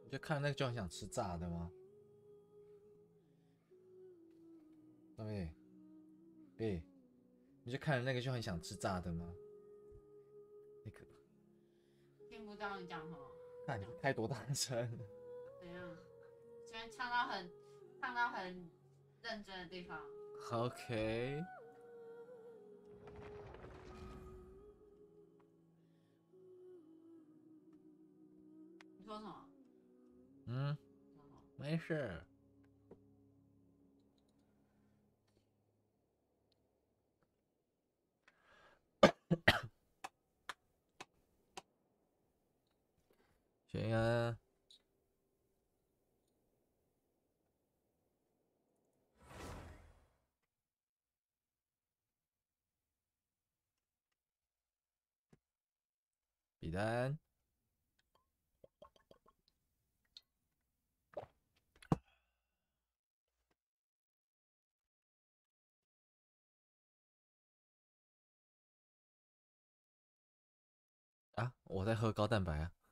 就看那个就很想吃炸的吗？对，B，你就看了那个就很想吃炸的吗？那个， 听不到你讲什么？ 看你开多大声？ 怎样？现在唱到很认真的地方。 OK， 你说什么？ 嗯， 说什么？ 没事。轩恩，比丹，啊，我在喝高蛋白啊。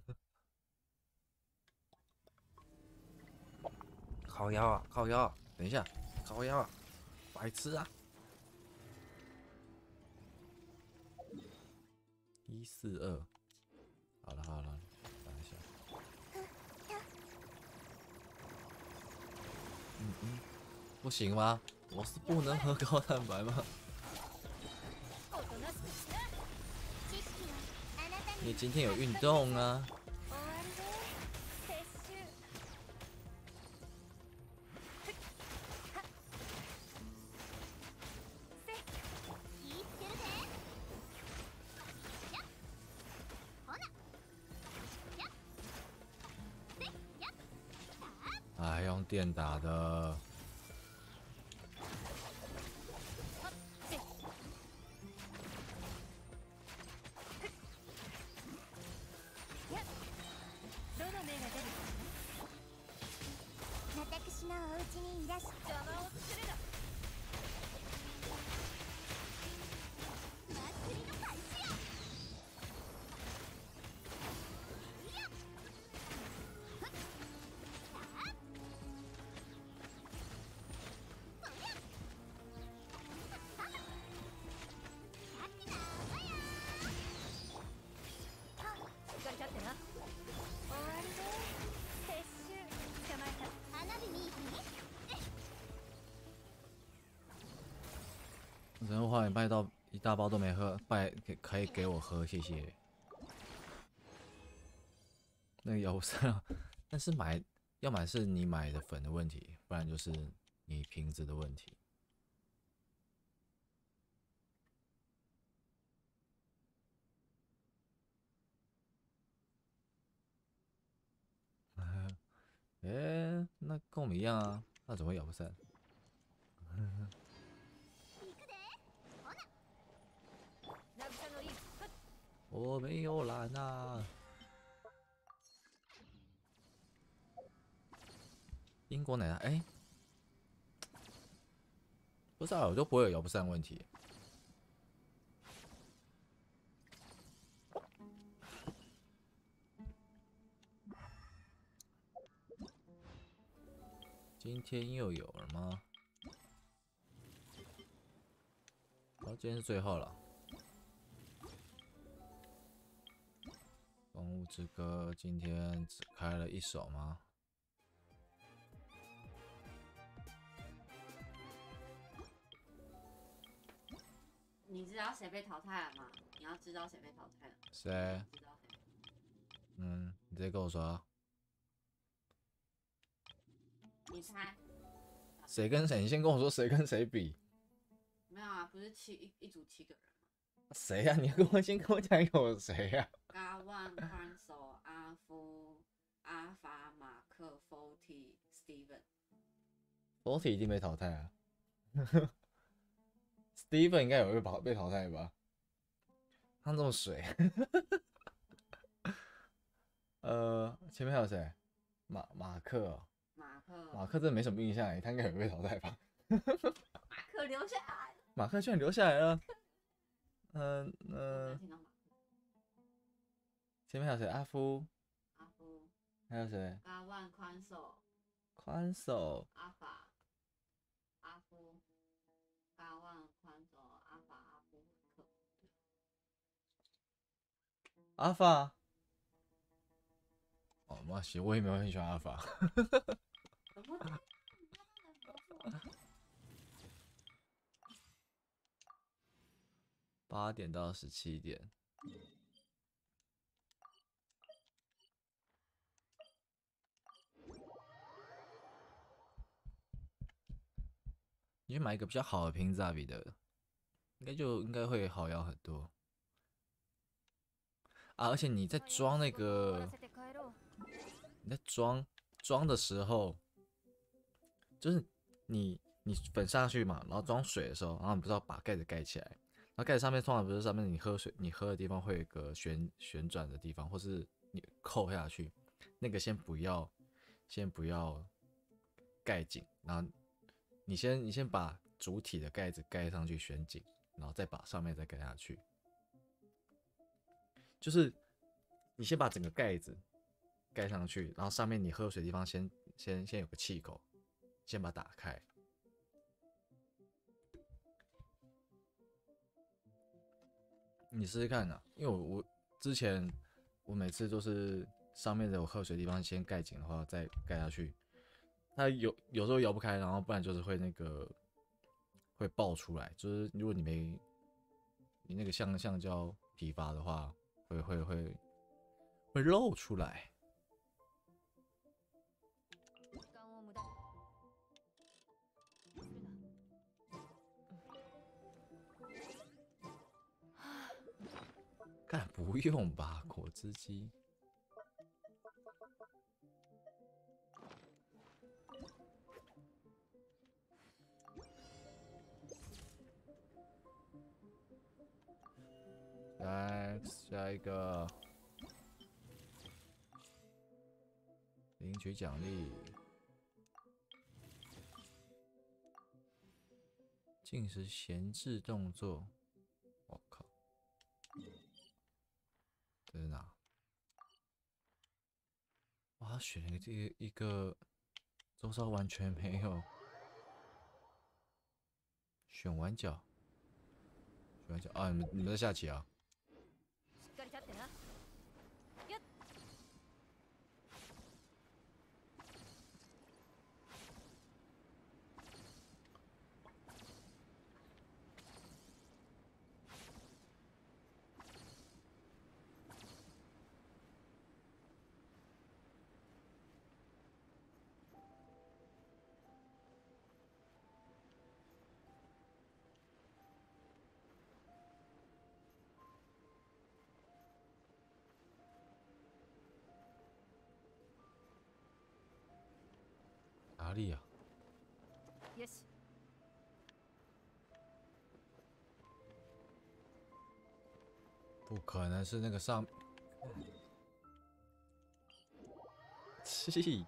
靠腰啊，靠腰啊，等一下，靠腰啊，白痴啊！142，好了好了，等一下。不行吗？我是不能喝高蛋白吗？你今天有运动啊？哎，用电打的。 私のお家にいらっしゃ邪魔をするな。祭りの開始よ。 人物花园拜到一大包都没喝，可以给我喝，谢谢。那个有上，但是要么是你买的粉的问题，不然就是你瓶子的问题。那跟我们一样啊，那怎么会咬不散？我没有懒啊。英国奶奶，不是啊，我就不会有咬不散问题。今天又有了吗？哦，今天是最后了。动物之歌今天只开了1首吗？ 你知道谁被淘汰了吗？你要知道谁被淘汰了。 谁？ 知道谁？ 你直接跟我说啊。 你猜？ 谁跟谁？你先跟我说谁跟谁比？ 没有啊，不是一组7个人吗？ 谁呀、啊？你先跟我讲有谁呀、 啊？嘎万、宽手、阿夫、阿法、马克、Forty、 Steven。Forty 一定被淘汰啊。Steven 应该有被淘汰吧？他这么水。前面还有谁？马克、哦。马克真的没什么印象哎，他应该有被淘汰吧？ 马克留下来。 马克居然留下来了。前面还有谁？阿夫。 还有谁？ 嘎万宽手、 宽手、 阿法、阿夫、嘎万宽手、阿法、阿夫克。 阿法。哦，妈西，我也没有很喜欢阿法。 怎么这样？你要不能魔术？ 8点到17点。你去买一个比较好的瓶子啊，彼得，应该会好摇很多啊。而且你在装那个，你在装的时候，就是你粉上去嘛，然后装水的时候，然后你不是要把盖子盖起来，然后盖子上面通常不是上面你喝水你喝的地方会有一个旋转的地方，或是你扣下去，那个先不要盖紧，然后你先把主体的盖子盖上去旋紧，然后再把上面再盖下去，就是你先把整个盖子盖上去，然后上面你喝水的地方先有个气口，先把它打开。你试试看啊，因为我之前我每次都是上面的有喝水的地方先盖紧的话，再盖下去，它有时候摇不开，然后不然就是会那个会爆出来，就是如果你那个橡胶皮发的话，会露出来。干不用吧，果汁机。来下一个，领取奖励，进食闲置动作。我靠，这是哪？哇，他选了一个周遭完全没有。选完角，啊！你们在下棋啊？哪里啊？不可能是那个上气。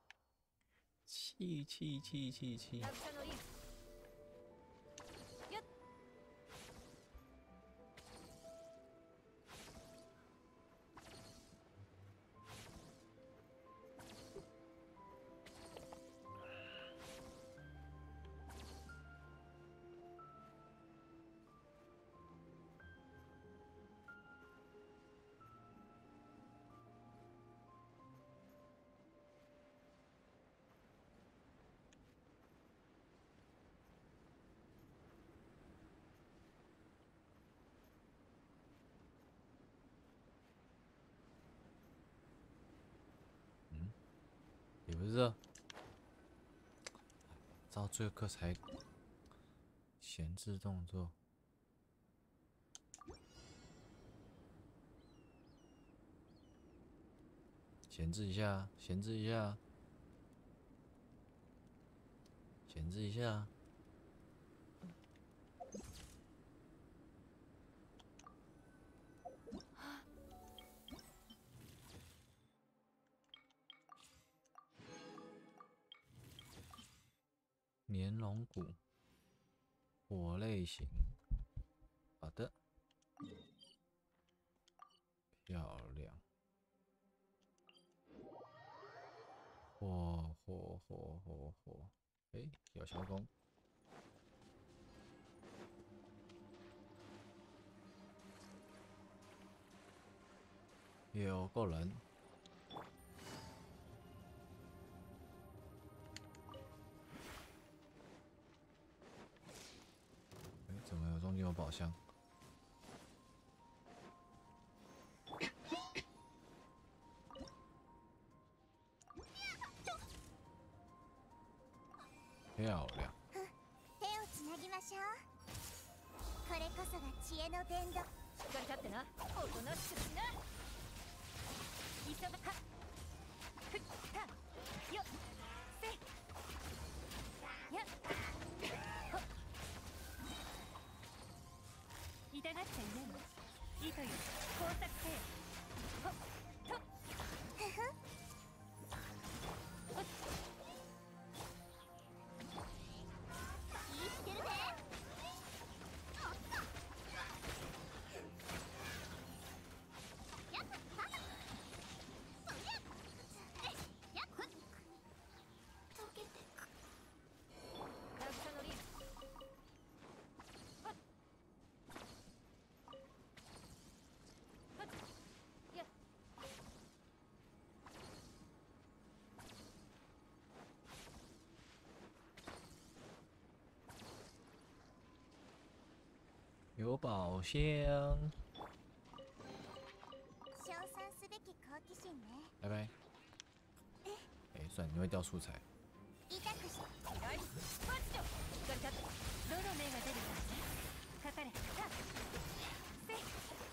也不是这，到最后一刻才闲置动作。闲置一下，闲置一下，闲置一下。年龙骨，火类型，好的，漂亮。 火！哎，有小弓，有个人。哎，怎么有中间有宝箱？漂亮。 手をつなぎましょう。これこそが知恵の伝道。しっかり立ってな。おとなしくしな。急がは。ふったよせやほっ。痛がっちゃいないの。糸よ工作せよ。ほっとふふほっ。いいしてるぜ。やっはっそりゃやっふっ溶けてく渚のリーはっはっやっ有宝箱。 称賛すべき好奇心ね。 拜拜。哎，算了，你会掉素材。 痛くしはい、マッチョ。しっかり立って。どの目が出るかかかれ。さあせい。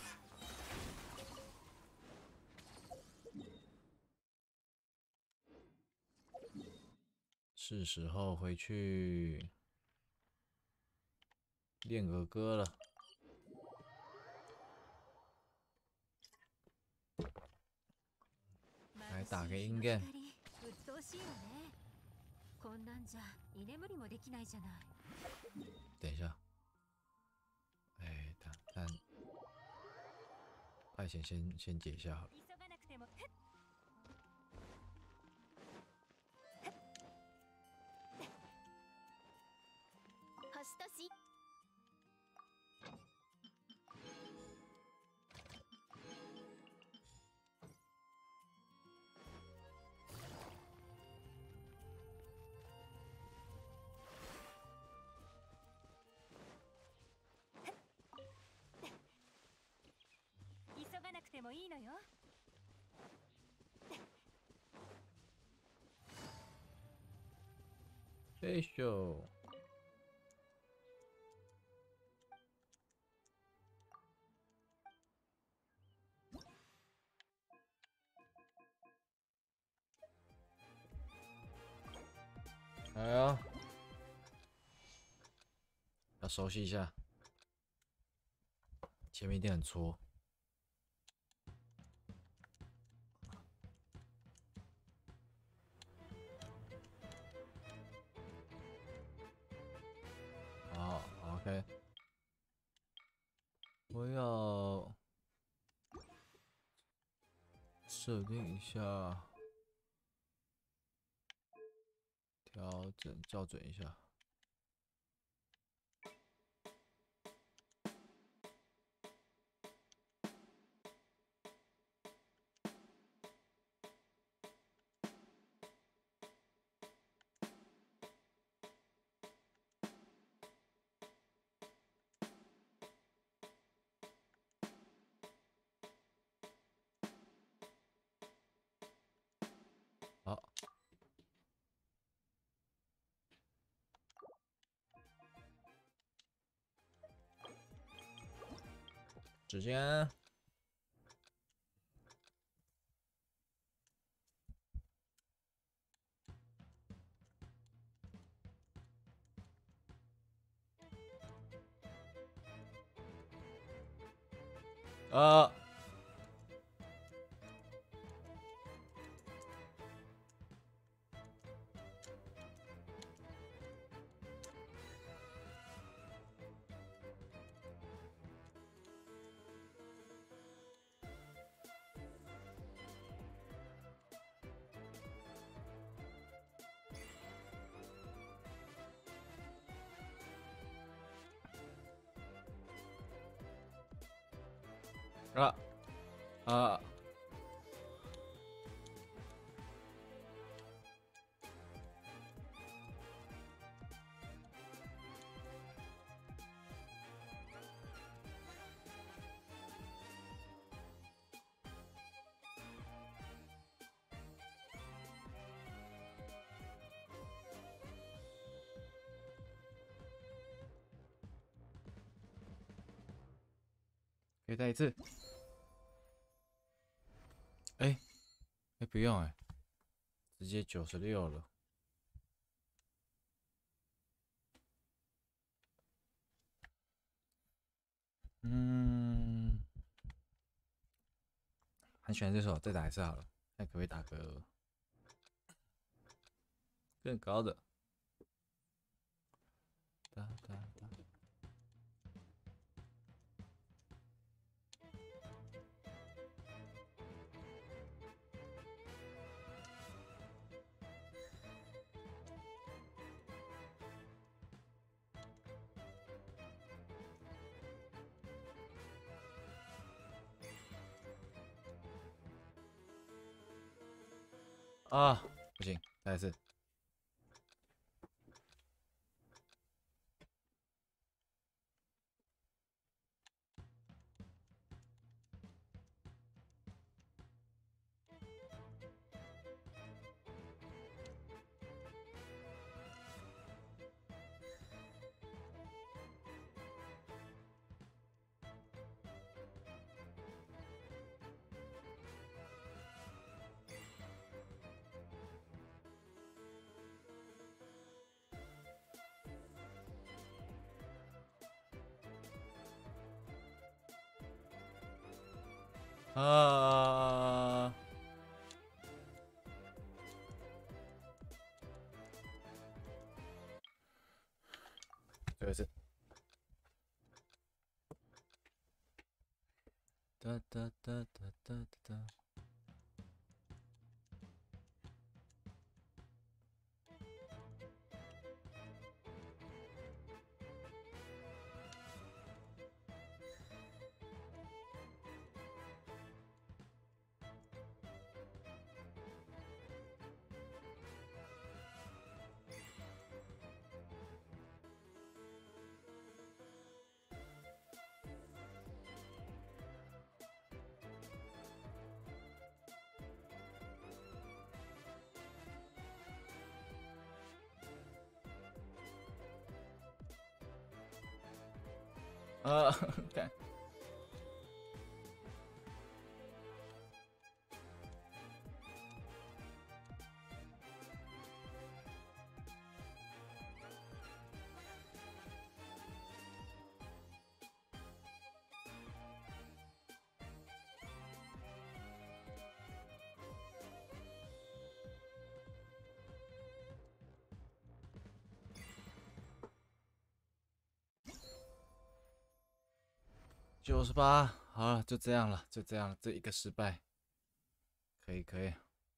是时候回去练个歌了。来打个音键。 うっとうしいわね。こんなんじゃ居眠りもできないじゃない。 等一下。哎，但派遣先解一下好了。 急がなくても。 星とし急がなくてもいいのよ。 よいしょ。来啊！要熟悉一下，前面一定很搓。好 ，OK。我要设定一下，调整校准一下。好，时间。 啊啊！可以再一次。哎、哎、不用哎、直接96了。嗯，很喜欢这首，再打一次好了。看可不可以打个更高的。哒哒哒。啊，不行，再一次。啊！最后一次。哒哒哒哒哒哒。干。98，好了，就这样了，就这样了，这一个失败，可以可以。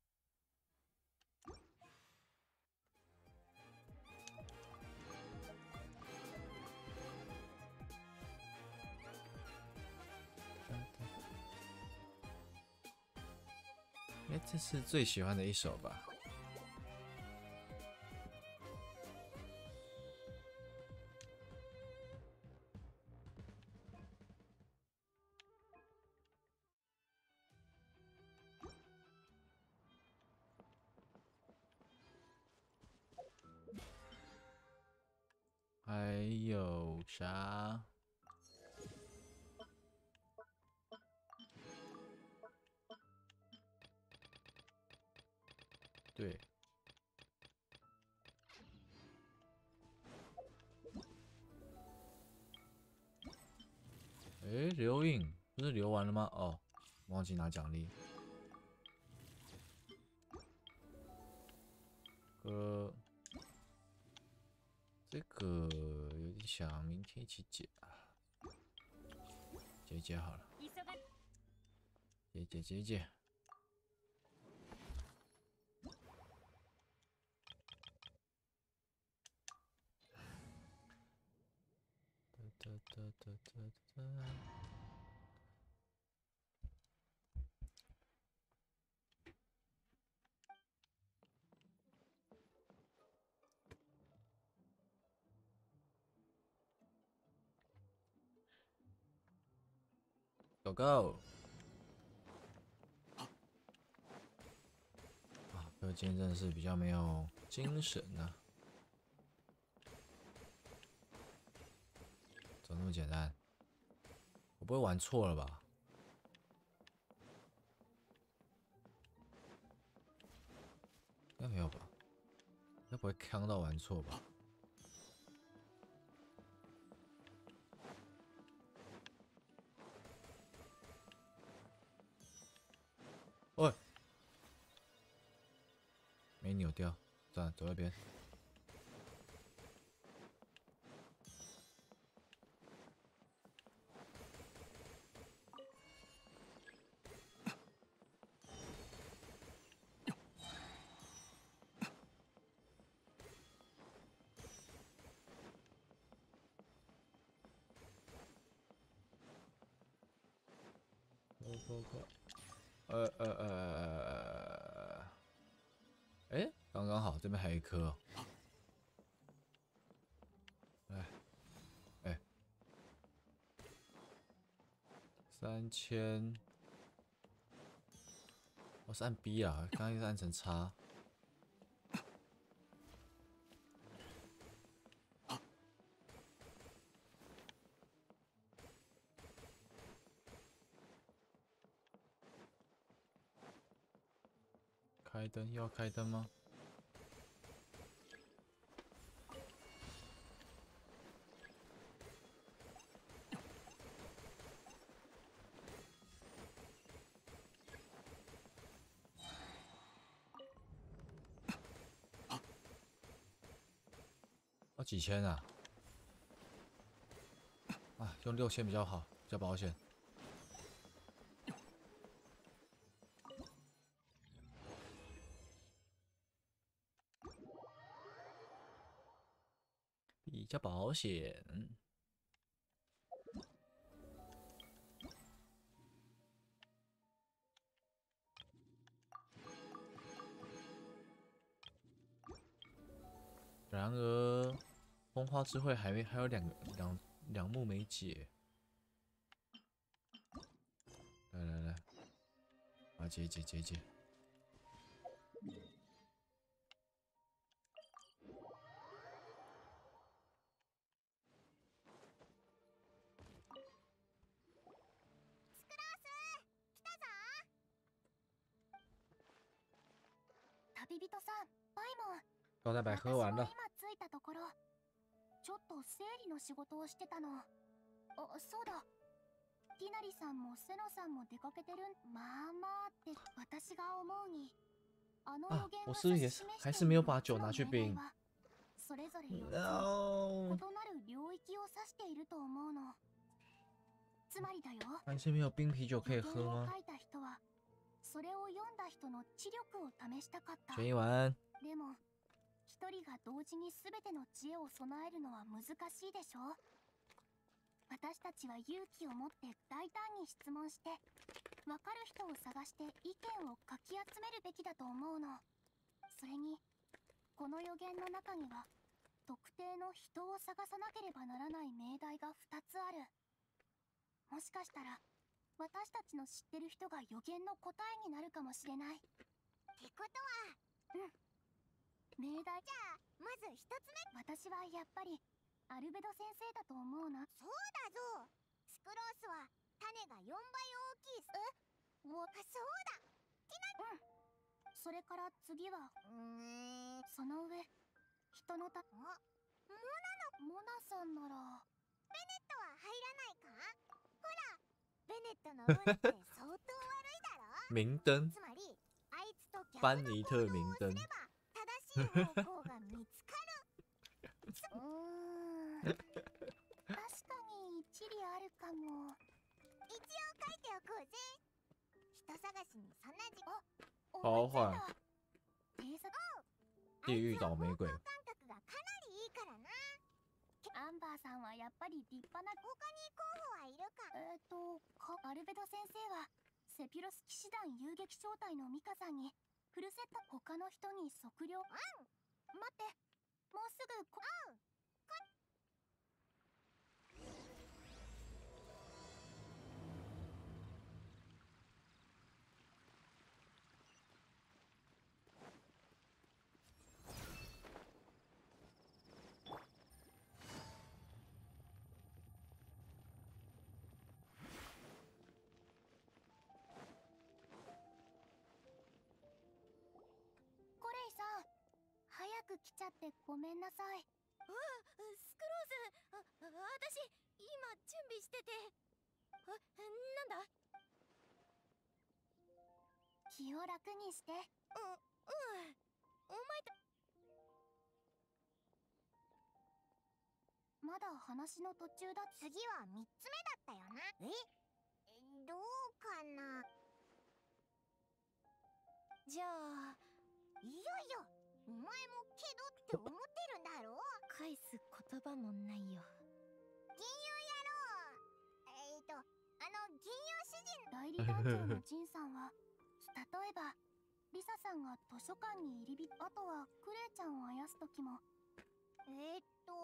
哎，这是最喜欢的一首吧？还有啥？对。哎，留影不是留完了吗？哦，忘记拿奖励。这个有点想明天一起解啊，解解好了，解解解解。哒哒哒哒哒哒。 Go Go！ 啊，哥今天真的是比较没有精神啊。怎么那么简单？我不会玩错了吧？应该没有吧？应该不会坑到玩错吧？喂，没扭掉，算了，走那边。哎，刚刚好，这边还有一颗、哦。哎，3000，我是按 B 啊，刚刚是按成叉。开灯，要开灯吗？哦，几千啊？啊，用6000比较好，比较保险。比较保险。然而，风花之会还有两幕没解。来，啊，解。 旅人さん、パイモン。 高蛋白喝完了。 今着いたところ。ちょっと整理の仕事をしてたの。そうだ。ティナリさんもセノさんも出かけてるまあまあって私が思うに。あの予言が指し示している命令はそれぞれ4つの異なる領域を指していると思うの。つまりだよ。 还是没有冰啤酒可以喝吗？ 書いた人はそれを読んだ人の知力を試したかった。 选一碗。 でも一人が同時に全ての知恵を備えるのは難しいでしょ。私たちは勇気を持って大胆に質問して分かる人を探して意見をかき集めるべきだと思うの。それにこの予言の中には特定の人を探さなければならない命題が2つある。もしかしたら私たちの知ってる人が予言の答えになるかもしれない。ってことは、命題じゃあまず1つ目。私はやっぱりアルベド先生だと思うな。そうだぞ。スクロースは種が4倍大きい。そうだ。それから次はその上人のモナさんならベネットは入らないか。ほらベネットの運って相当悪いだろ。 明灯。 つまりあいつと逆班の尼特明灯。 正しい方向が見つかる。確かに一理あるかも。一応書いておこうぜ。人探しにそんな時間。 好缓。地狱倒霉鬼。 感覚がかなりいいからな。アンバーさんはやっぱり立派な。他に候補はいるか。アルベド先生はセピロス騎士団遊撃小隊のミカさんにフルセット。他の人に測量。待って、もうすぐく来ちゃってごめんなさい。スクローズ、私今準備してて。なんだ？気を楽にして。お前とまだ話の途中だ。次は3つ目だったよな。どうかな。じゃあいよいよお前もけどって思ってるんだろう。返す言葉もないよ。銀融野郎。銀融詩人代理団長のジンさんは例えばリサさんが図書館に入りあとはクレイちゃんをあやす時もおい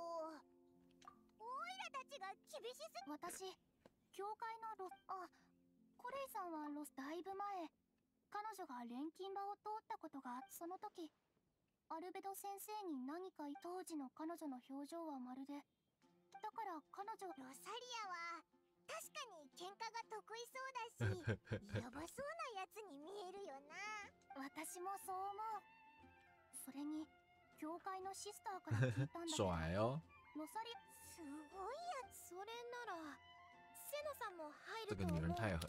らたちが厳しす私教会のコレイさんはだいぶ前彼女が錬金場を通ったことがその時アルベド先生に何か当時の彼女の表情はまるでだから彼女ロサリアは確かに喧嘩が得意そうだしやばそうなやつに見えるよな。私もそう思う。それに教会のシスターから聞いたんだけど帅哦， ロサリすごいやつ。それならセノさんも入这ると思う。 个女人太狠了。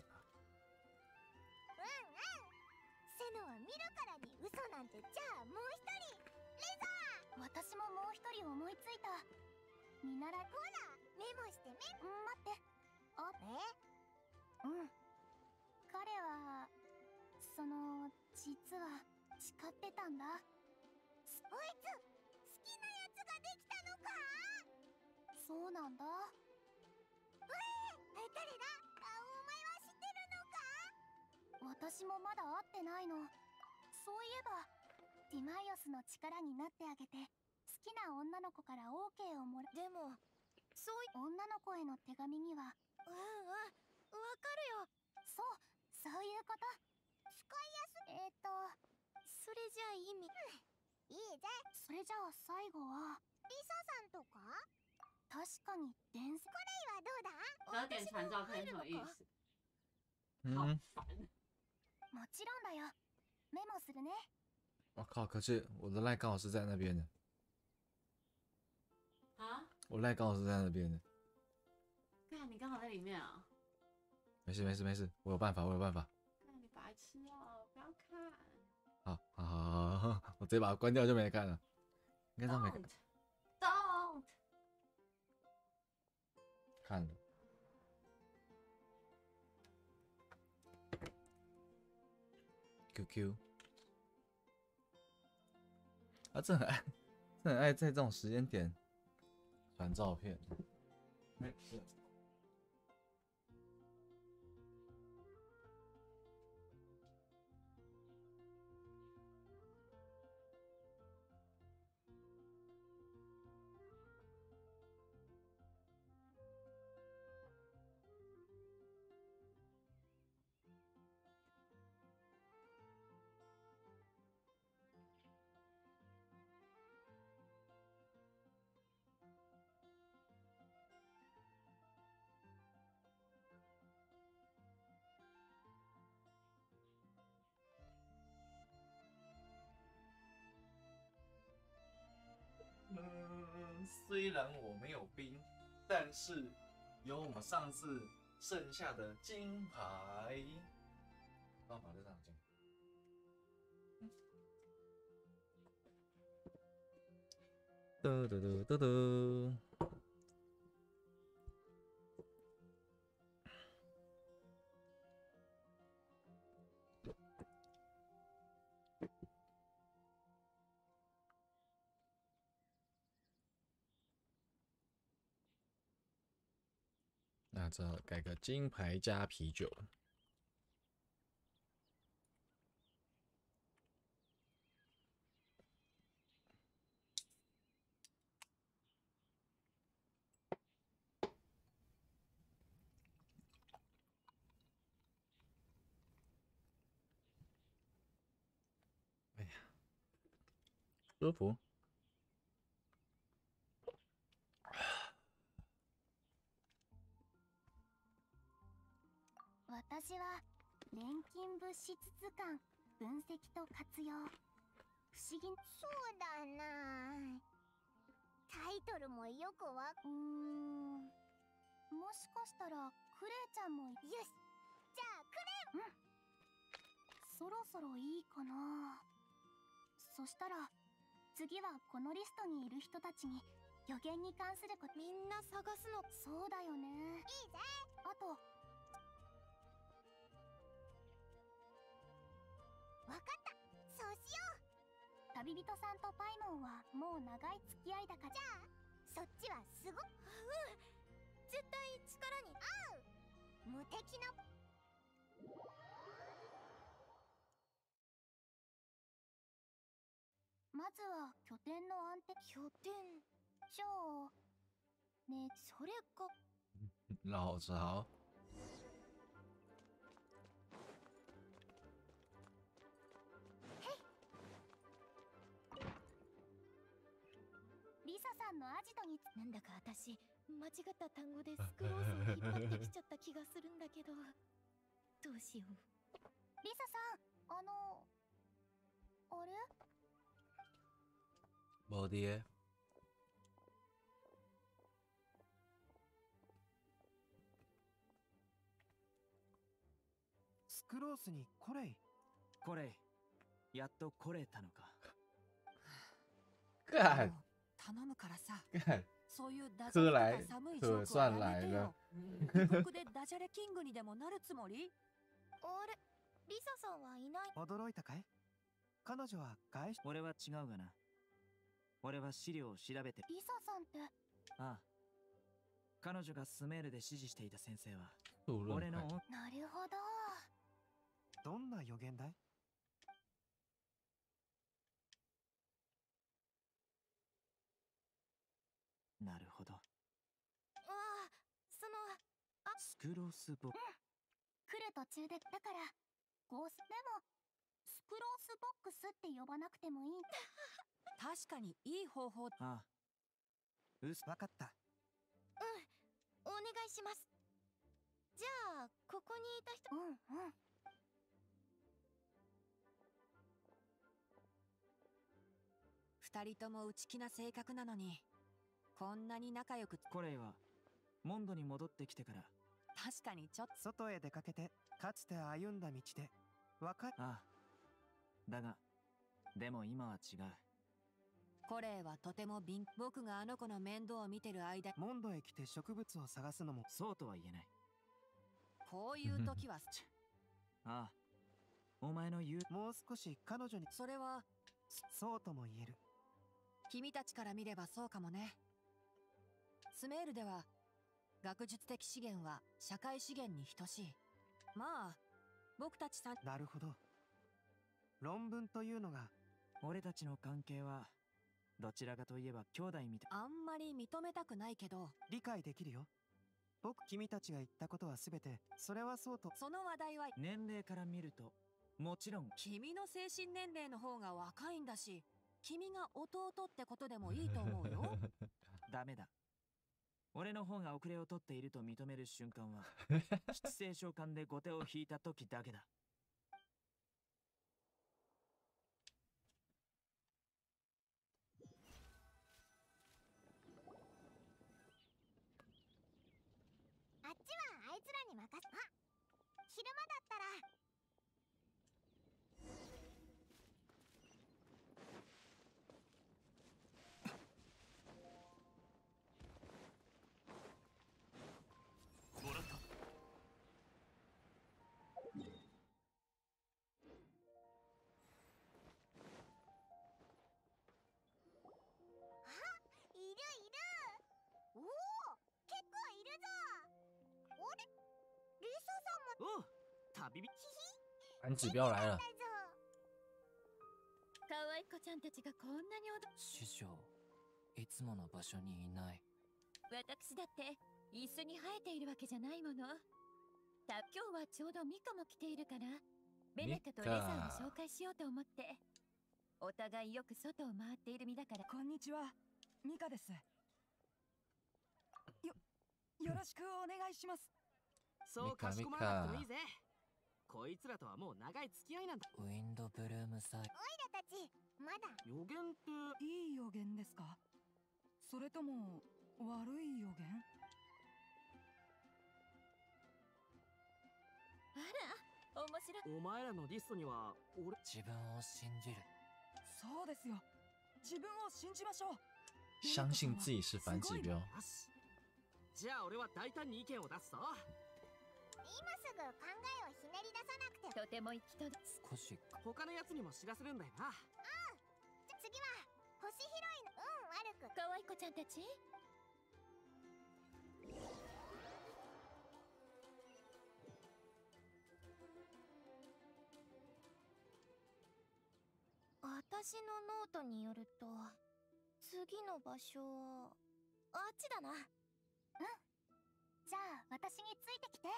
セノは見るからに嘘なんて。じゃあもう一人レザー。私ももう一人思いついた。見習いほらメモして待って彼は実は誓ってたんだ。おいつ好きなやつができたのか。そうなんだ。誰だ。お前は知ってるのか。私もまだ会ってないの。そういえばディマイオスの力になってあげて好きな女の子から OK をもらでもそう女の子への手紙にはわかるよ。そういうこと。使いやすそれじゃあ意味いいぜ。それじゃあ最後はリサさんとか。確かに伝説。これはどうだ。 早点传照片什么意思？好嗯， 烦。 もちろんだよ。メモするね。 我靠！可是我的赖刚好是在那边的， 啊？ 我赖刚好是在那边的。 看你刚好在里面啊！ 没事没事没事，我有办法，我有办法。 看你白痴哦，不要看。 好，我直接把它关掉就没看了。应该都没看 Don't。 看了。QQ。啊，这很爱在这种时间点传照片。没事。虽然我没有兵，但是有我们上次剩下的金牌。办法在上金。嘚嘚嘚嘚嘚。那这改个金牌加啤酒。哎呀，舒服。 私は錬金物質図鑑分析と活用不思議ぎん。そうだな。タイトルもよくもしかしたらクレイちゃんも。よし、じゃあクレイ。そろそろいいかな。そしたら次はこのリストにいる人たちに予言に関すること。みんな探すの。そうだよね。いいぜ。あと、わかった、そうしよう。旅人さんとパイモンはもう長い付き合いだから。じゃあそっちはすご。絶対力に合う。無敵な。まずは拠点の安定。拠点。じゃあね、それか。 老巢。 リサさんのアジトに。なんだか私間違った単語でスクロースを引っ張ってきちゃった気がするんだけど、どうしよう。リサさん、あれ。 无爹。 スクロースにコレイ。 コレイ、やっと来れたのか。 干頼むからさ。 干， そういうダジャレとか寒いジョークは可算やめてよ来了。 異国でダジャレキングにでもなるつもり？ あれ、リサさんはいない。 驚いたかい？彼女は外出。 俺は違うがな。俺は資料を調べて。 リサさんって。 ああ。彼女がスメールで指示していた先生は、 路人俺の海。 なるほど。 どんな予言だい？ なるほど。 ああ、 スクロースボ。 来る途中で。だからゴース。でもスクロースボックスって呼ばなくてもいい。 確かにいい方法。 ああ。 わかった。 お願いします。じゃあここにいた人。 二人とも内気な性格なのにこんなに仲良く。 コレイはモンドに戻ってきてから。 確かにちょっと。 外へ出かけてかつて歩んだ道でああ。だがでも今は違う。 コレイはとても僕があの子の面倒を見てる間。 モンドへ来て植物を探すのも。 そうとは言えない。 こういう時はああ。お前の言う。 もう少し彼女に。 それはそうとも言える。 君たちから見ればそうかもね。スメールでは学術的資源は社会資源に等しい。まあ僕たちさん。 なるほど。論文というのが。 俺たちの関係はどちらかといえば兄弟みたい。 あんまり認めたくないけど。 理解できるよ。君たちが言ったことは全てそれはそうと。 その話題は年齢から見るともちろん。 君の精神年齢の方が若いんだし、君が弟ってことでもいいと思うよ。 ダメだ。俺の方が遅れを取っていると認める瞬間は七星召喚で後手を引いた時だけだ。 あっちはあいつらに任せ。昼間だったら。 もらった。 いる。おお、結構いるぞ。あれ、リサさんも。 おう、旅人。 反指标来了。 可愛い子ちゃんたちがこんなに師匠、いつもの場所にいない。 私だって一緒に生えているわけじゃないもの。今日はちょうどミカも来ているから、ベネットとレザーを紹介しようと思って。お互いよく外を回っている身だから。 こんにちは、ミカです。よろしくお願いします。 そうかしこまらなくてもいいぜ。こいつらとはもう長い付き合いなんだ。 ウィンドブルームサイ。 オイラたちまだ。 よそれとも悪い予言？ あら、面白い。 お前らのリストには俺自分を信じる。 そうですよ。自分を信じましょう。 相信自己是反指标。 よし。じゃあ俺は大胆に意見を出すぞ。 今すぐ考えをひねり出さなくて。 とても行きとど。 少し他のやつにも知らせるんだよな。 次は星拾いの悪く。 可愛い子ちゃんたち。 私のノートによると、次の場所はあっちだな。うん。じゃあ私についてきて。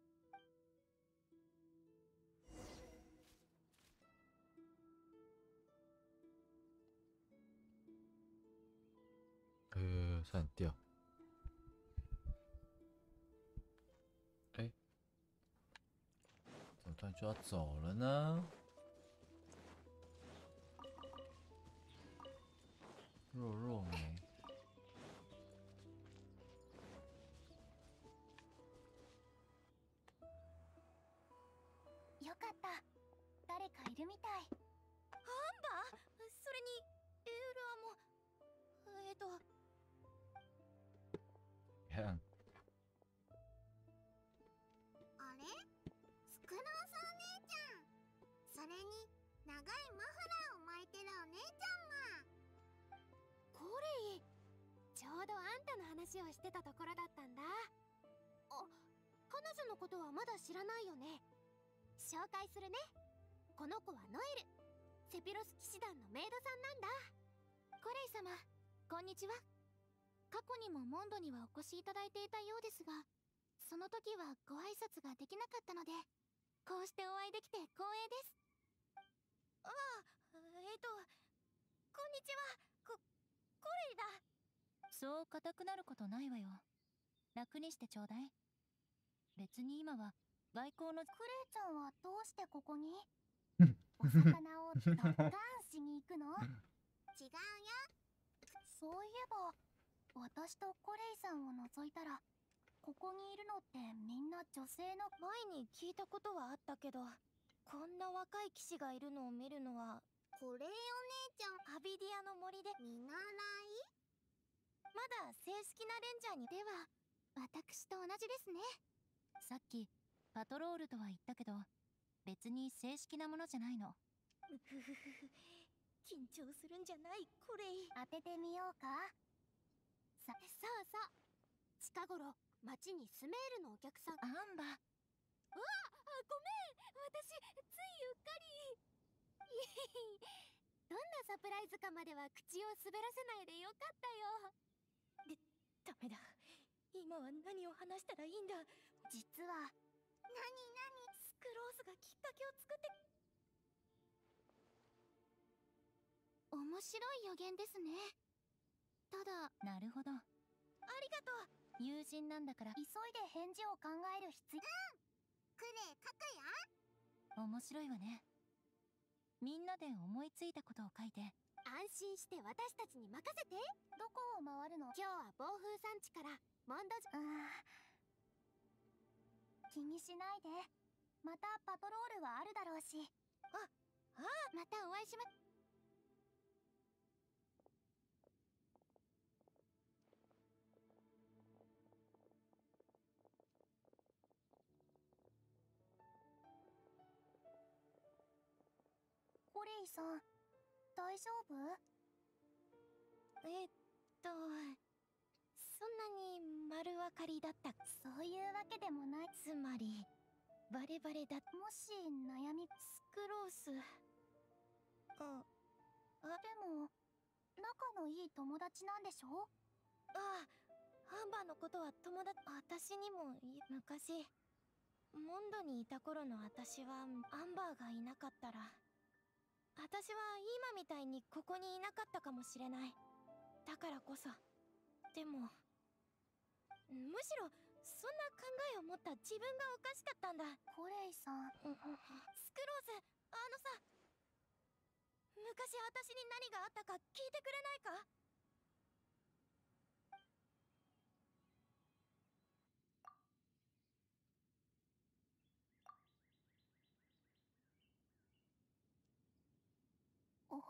差点掉。哎，怎么突然就要走了呢？弱弱梅。 よかった。誰かいるみたい。アンバー？それにエウラも看， あれ？スクロースお姉ちゃん。それに長いマフラーを巻いてるお姉ちゃんも。コレイ、ちょうどあんたの話をしてたところだったんだ。あ、彼女のことはまだ知らないよね。紹介するね。この子はノエル。セピロス騎士団のメイドさんなんだ。コレイ様、こんにちは。過去にもモンドにはお越しいただいていたようですが、その時はご挨拶ができなかったので、こうしてお会いできて光栄です。ああ、こんにちは。コレイだ。 そう固くなることないわよ。楽にしてちょうだい。別に今は外交の。 クレイちゃんはどうしてここに？お魚をドッカンしに行くの？違うよ。そういえば、私とコレイさんを除いたら、ここにいるのってみんな女性の。前に聞いたことはあったけど、こんな若い騎士がいるのを見るのは。コレイお姉ちゃん、アビディアの森で見習い？まだ正式なレンジャーに。では私と同じですね。 さっきパトロールとは言ったけど、別に正式なものじゃないの。 緊張するんじゃない？コレイ、当ててみようか。そうそう。近頃町にスメールのお客さん。 アンバー。 ごめん、私ついうっかり。どんなサプライズかまでは口を滑らせないでよかったよ。 ダメだ。今は何を話したらいいんだ。 実はスクロースがきっかけを作って。 面白い予言ですね。ただ。 なるほど。ありがとう。 友人なんだから。 急いで返事を考える必要。クレイ書くよ。 面白いわね。みんなで思いついたことを書いて。 安心して私たちに任せて。どこを回るの？今日は暴風山地からモンド気にしないで。またパトロールはあるだろうし。またお会いしま。コレイさん、大丈夫？ そんなに丸分かりだった。 そういうわけでもない。 つまりバレバレだ。 もし悩み。 スクロース。 でも仲のいい友達なんでしょ？ アンバーのことは友達。私にも昔モンドにいた頃の私は、アンバーがいなかったら私は今みたいにここにいなかったかもしれない。だからこそ。でもむしろそんな考えを持った自分がおかしかったんだ。 コレイさん。 スクロース、さ、昔私に何があったか聞いてくれないか？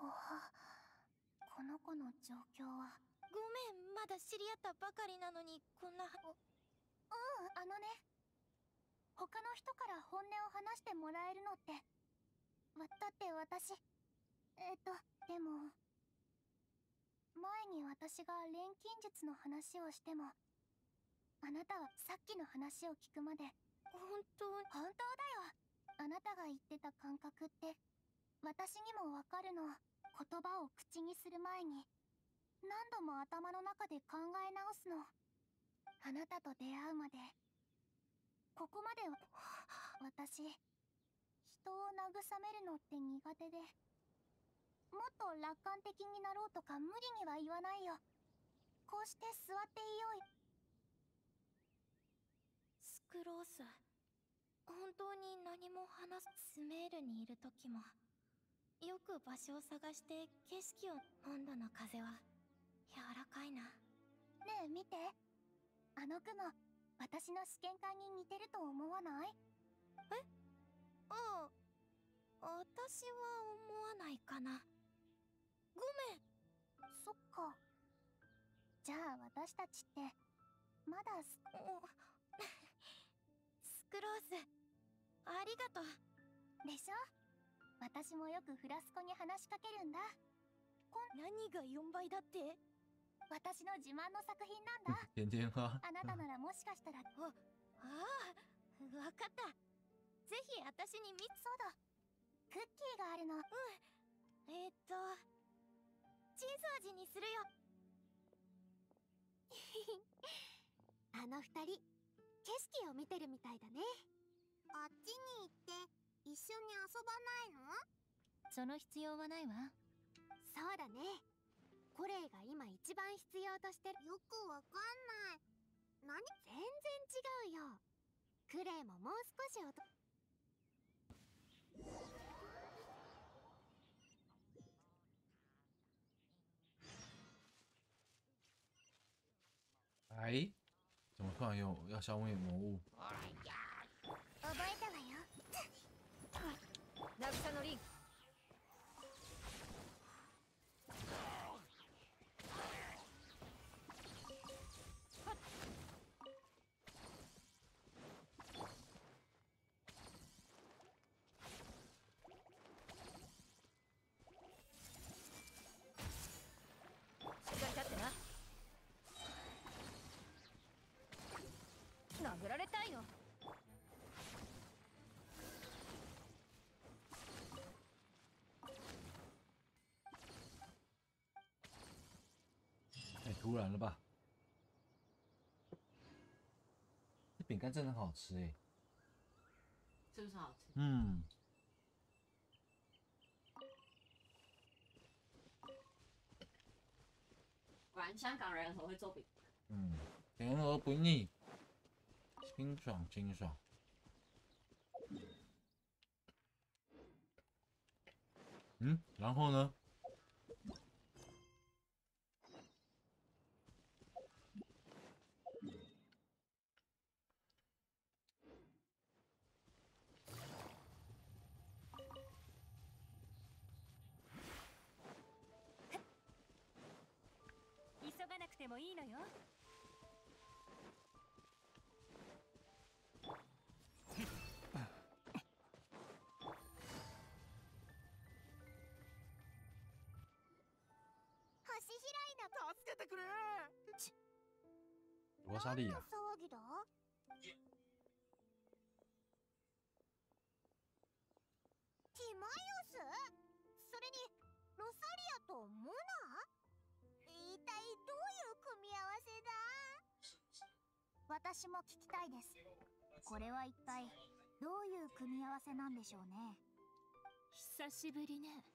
この子の状況は。ごめん、まだ知り合ったばかりなのにこんな。あのね、他の人から本音を話してもらえるのってだって私でも前に私が錬金術の話をしても、あなたはさっきの話を聞くまで本当だよ。あなたが言ってた感覚って私にもわかるの。言葉を口にする前に何度も頭の中で考え直すの。あなたと出会うまでここまで私、人を慰めるのって苦手で、もっと楽観的になろうとか無理には言わないよ。こうして座っていよう。スクロース、本当に何も話す。スメールにいる時もよく場所を探して景色を。温度の風は柔らかいな。ねえ見て、あの雲、私の試験管に似てると思わない？ああ、私は思わないかな。ごめん。そっか。じゃあ私たちってまだスクロース、ありがとう。でしょ？私もよくフラスコに話しかけるんだ。何が4倍だって？私の自慢の作品なんだ。 天天花。 あなたならもしかしたら。わかった。ぜひ私にそうだ、クッキーがあるの。チーズ味にするよ。あの二人、景色を見てるみたいだね。あっちに行って一緒に遊ばないの？その必要はないわ。そうだね。コレイが今一番必要としてる。よくわかんない。全然違うよ。クレイももう少し哎，怎么突然要消灭魔物？ 覚えたわよ。渚のリン。しっかり立ってな。殴られたいの？ 太突然了吧！这饼干真的很好吃哎。 是不是好吃？ 嗯。 果然香港人很会做饼。 嗯，甜而不腻，清爽清爽。然后呢？ 急がなくてもいいのよ。 星拾いの。 助けてくれ。 罗莎莉亚。 騒ぎだ？ティマイオス？それにロサリアとモナ？一体どういう組み合わせだ？私も聞きたいです。これは一体どういう組み合わせなんでしょうね。 久しぶりね。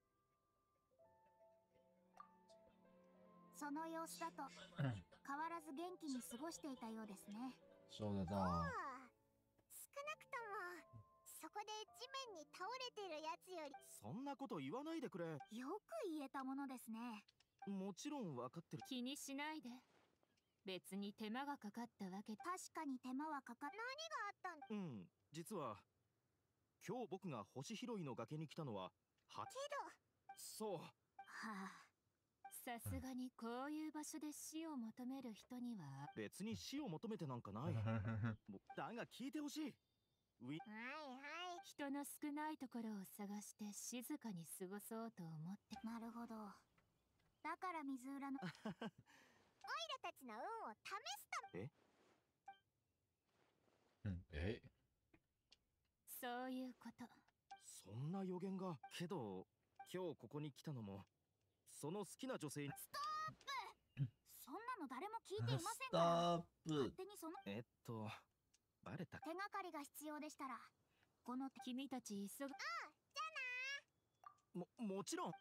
その様子だと変わらず元気に過ごしていたようですね。 收得到。 少なくともそこで地面に倒れてるやつより。 そんなこと言わないでくれ。 よく言えたものですね。 もちろん分かってる。 気にしないで。別に手間がかかったわけ。 確かに手間はかかっ。何があったん？ 実は今日僕が星拾いの崖に来たのはけど、シそう。 はあ、さすがにこういう場所で死を求める人には。 別に死を求めてなんかない。だが聞いてほしい。 はいはい。 人の少ないところを探して静かに過ごそうと思って。 なるほど。だから水浦のオイラたちの運を試すため。 そういうこと。 そんな予言が。けど今日ここに来たのもその好きな女性に。 ストップ。そんなの誰も聞いていませんから。勝手にそのバレた。 手がかりが必要でしたらこの君たち急ぐ。 じゃあな。 もちろん。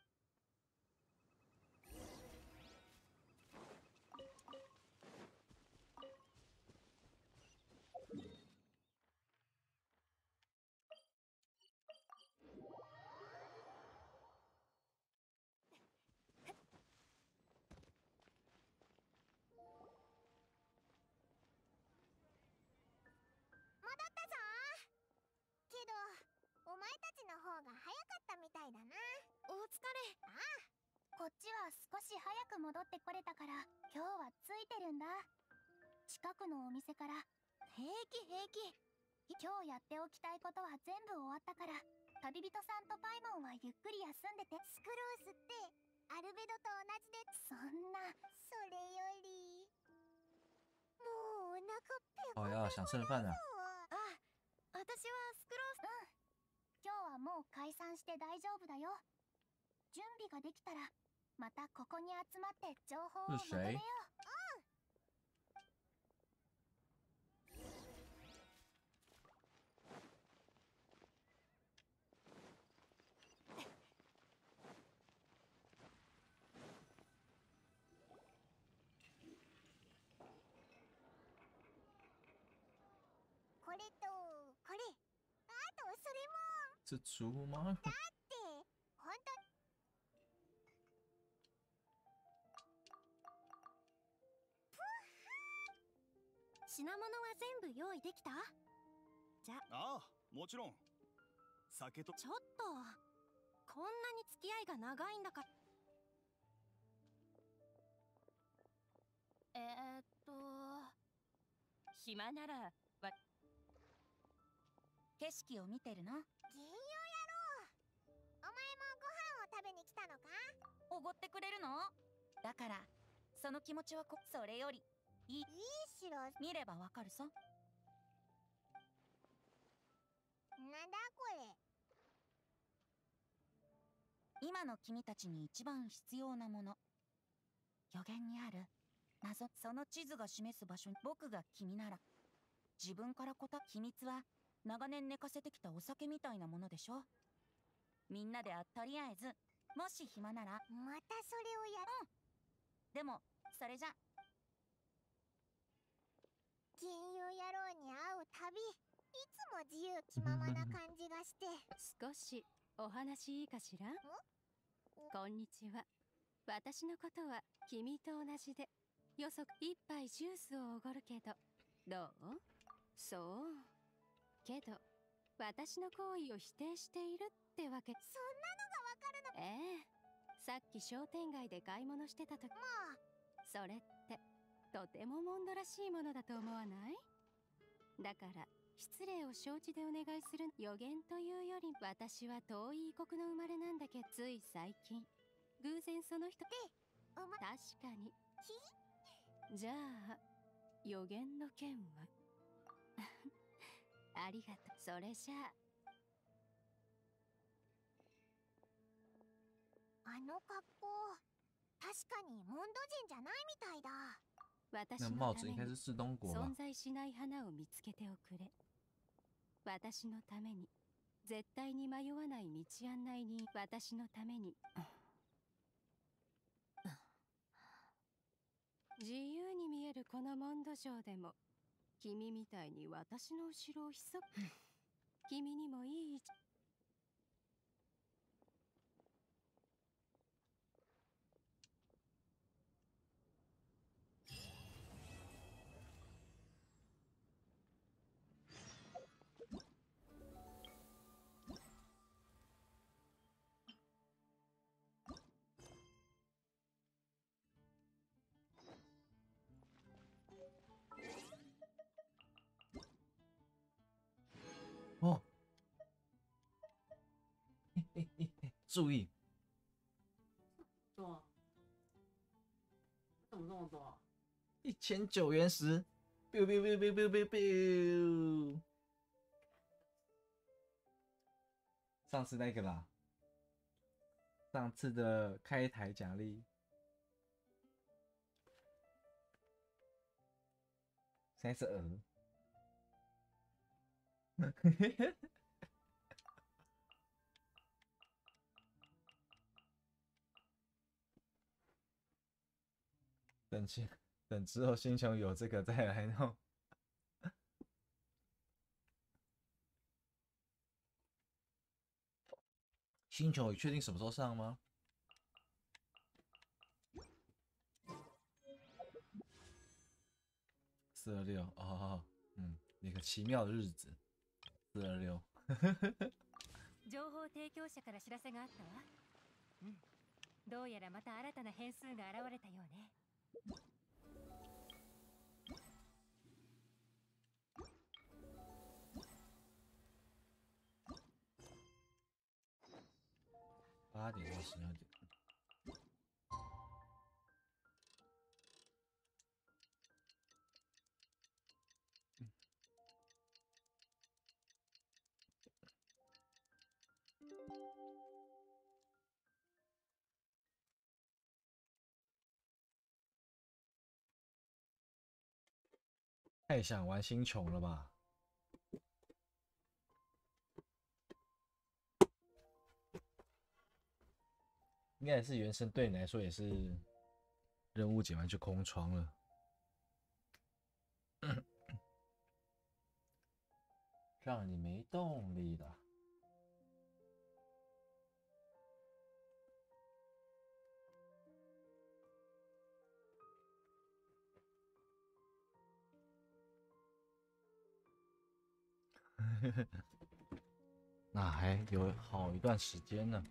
戻ったぞ。けどお前たちの方が早かったみたいだな。お疲れ。ああ、こっちは少し早く戻ってこれたから今日はついてるんだ。近くのお店から。平気平気。今日やっておきたいことは全部終わったから、旅人さんとパイモンはゆっくり休んでて。スクロースってアルベドと同じで。そんな。それよりもうお腹ペコペコだよ。 想吃饭了。 あ、私はスクロース。今日はもう解散して大丈夫だよ。準備ができたらまたここに集まって情報を求めよう。これとこれ、あとそれも。 是猪吗？ だって本当。品物は全部用意できた？じゃああ、もちろん。酒と。 ちょっとこんなに付き合いが長いんだから。 暇なら景色を見てるの。 銀曜野郎、お前もご飯を食べに来たのか？ おごってくれるの？だからその気持ちはそれよりいいしろ。 見ればわかるさ。 なんだこれ。 今の君たちに一番必要なもの、予言にある謎。その地図が示す場所に僕が君なら自分から秘密は長年寝かせてきたお酒みたいなものでしょ。みんなでとりあえずもし暇なら。 またそれをやる。 でもそれじゃ銀曜野郎に会うたびいつも自由気ままな感じがして。 少しお話いいかしら？こんにちは。私のことは君と同じで、よそ一杯ジュースをおごるけどどう？そうけど私の行為を否定しているってわけ。 そんなのがわかるの？ さっき商店街で買い物してた時。それってとてもモンドらしいものだと思わない？だから失礼を承知でお願いする。予言というより私は遠い異国の生まれなんだけど、つい最近偶然その人で確かに。じゃあ予言の件はありがとう。それじゃあの格好確かにモンド人じゃないみたいだ。 私のために存在しない花を見つけておくれ。私のために絶対に迷わない道案内人。私のために自由に見えるこのモンド上でも君みたいに私の後ろをひそ君にもいい位置。 注意。 多，怎么这么多 ？1900元时，biu biu biu biu biu biu biu。上次那个啦，上次的开台奖励。现在是鹅。等之后星球有这个再来弄。星球，你确定什么时候上吗？426哦，一个奇妙的日子。426。 情報提供者から知らせがあったわ。どうやらまた新たな変数が現れたようね。 8点到12点。太想玩星穹了吧？应该也是原神对你来说也是任务解完就空窗了。让你没动力的。那还有好一段时间呢。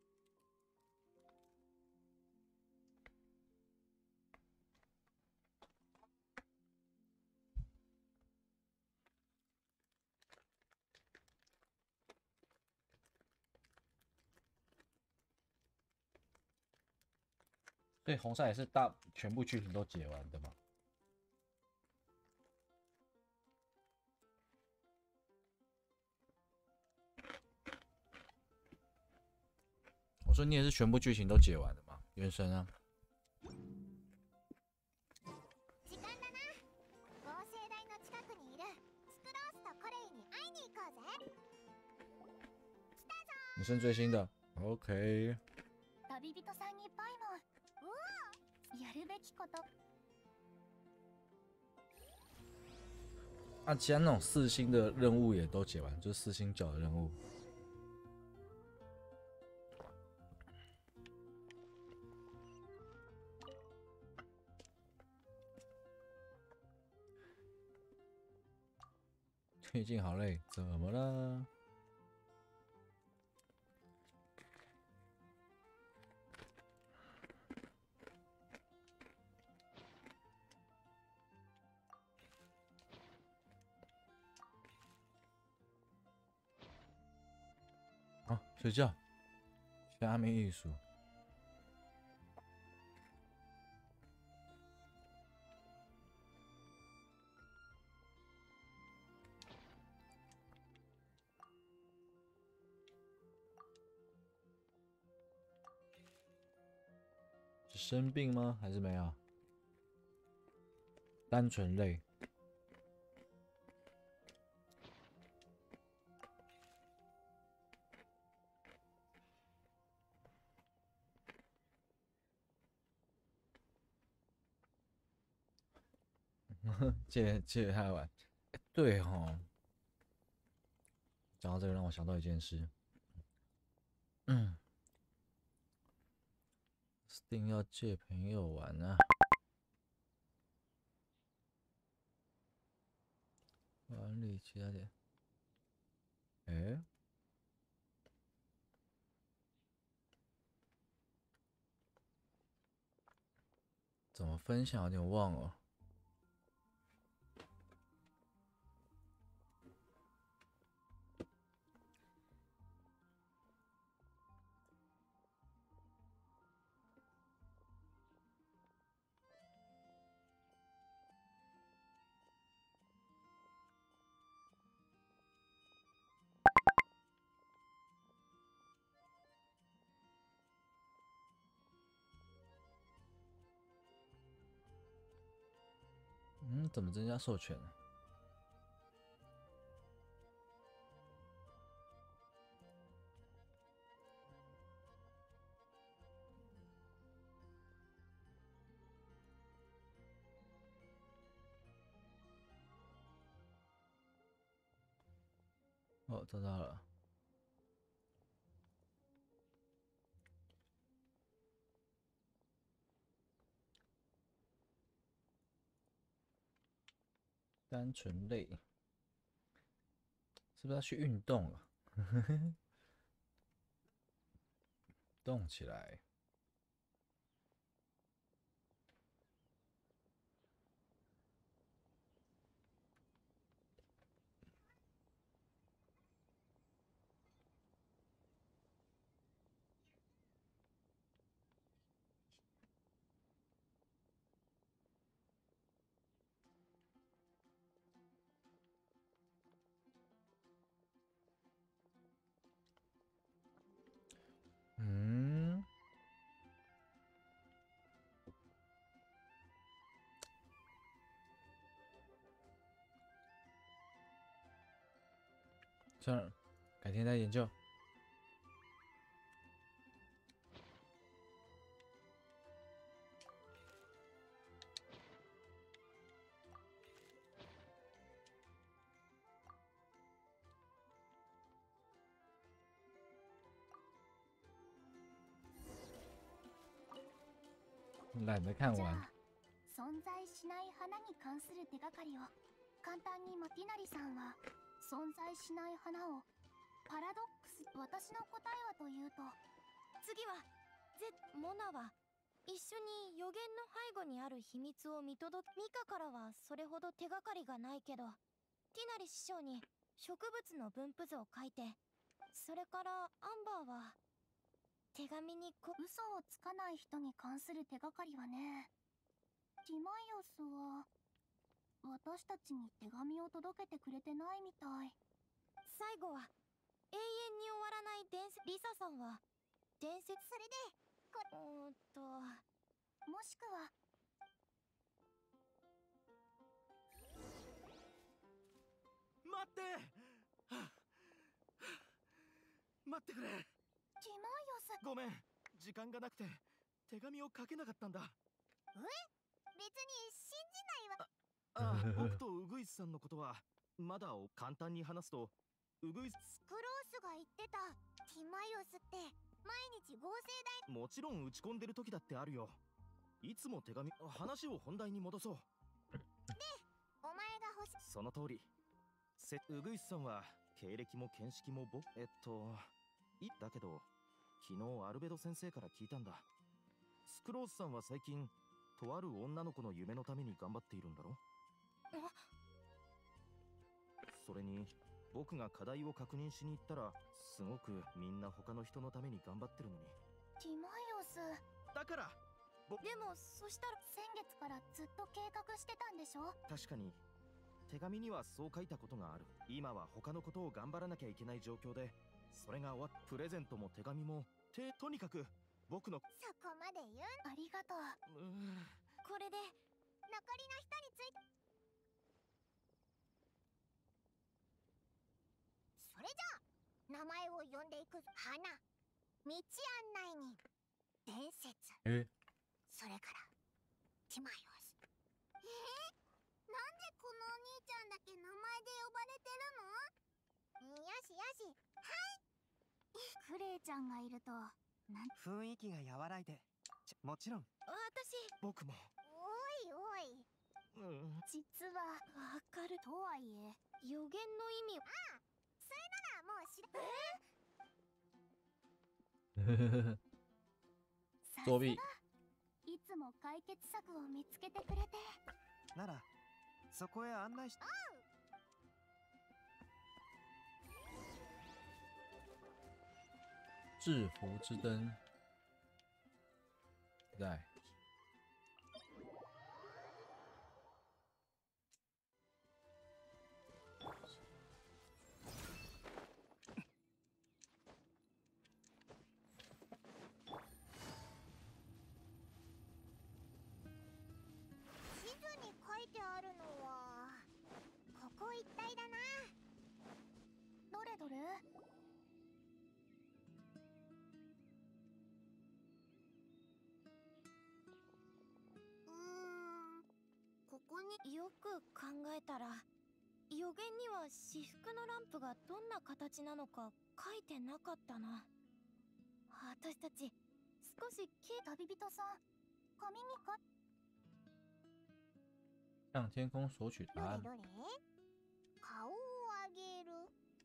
对，红赛也是全部剧情都解完的嘛。我说你也是全部剧情都解完的吗？原神啊。 時間だな。合成台の近くにいるスクロースとコレイに会いに行こうぜ。 你是最新的 ，OK。 旅人さんにバイモン。うわ、やるべきこと。 啊，其他那种4星的任务也都解完，就是4星角的任务。最近好累，怎么了？好，睡觉。下面艺术。是生病吗？还是没有？单纯累。借他玩。对哦，讲到这个让我想到一件事。Steam 要借朋友玩啊。管理其他点。怎么分享有点忘了。 怎么增加授权呢？哦，找到了。单纯类，是不是要去运动啊？动起来。算了，改天再研究。懒得看完。 存在しない花に関する手がかりを簡単にティナリさんは存在しない花をパラドックス。私の答えはというと、 次はモナは一緒に予言の背後にある秘密を見届け。ミカからはそれほど手がかりがないけど、ティナリ師匠に植物の分布図を書いて、それからアンバーは手紙に嘘をつかない人に関する手がかりはね、ティマイオスは私たちに手紙を届けてくれてないみたい。 最後は永遠に終わらない伝説。リサさんは伝説。 それでもしくは待って、待ってくれ。 ティマイオス、 ごめん、時間がなくて手紙を書けなかったんだ。 別に信じないわ。 僕とウグイスさんのことはまだ簡単に話すと、ウグイススクロースが言ってたティマイオスって毎日合成代。 もちろん打ち込んでる時だってあるよ。いつも手紙。話を本題に戻そう。 で、お前が欲しい。 その通り。ウグイスさんは経歴も見識もだけど昨日アルベド先生から聞いたんだ。スクロースさんは最近とある女の子の夢のために頑張っているんだろ。それに僕が課題を確認しに行ったら、すごくみんな他の人のために頑張ってるのに。 ティマイオスだからでもそしたら先月からずっと計画してたんでしょ。 確かに手紙にはそう書いたことがある。今は他のことを頑張らなきゃいけない状況で、それが終わっプレゼントも手紙もとにかく僕の。 そこまで言う。ありがとう。 これで残りの人について。それじゃあ名前を呼んでいく。花、道案内人、伝説。それからティマイオス。なんでこのお兄ちゃんだけ名前で呼ばれてるの？よしよし、はい。クレイちゃんがいると雰囲気が和らいで。もちろん僕も。 おいおい、実はわかる。 とはいえ予言の意味。 それならもう知ら。 作弊。 いつも解決策を見つけてくれて。 ならそこへ案内し。 制服之灯，在。 地図に書いてあるのこ一体だな。どれどれ。ここによく考えたら、予言には至福のランプがどんな形なのか書いてなかったな。私たち少し旅人さん、紙に向天空索取答案。 どれ顔を上げる。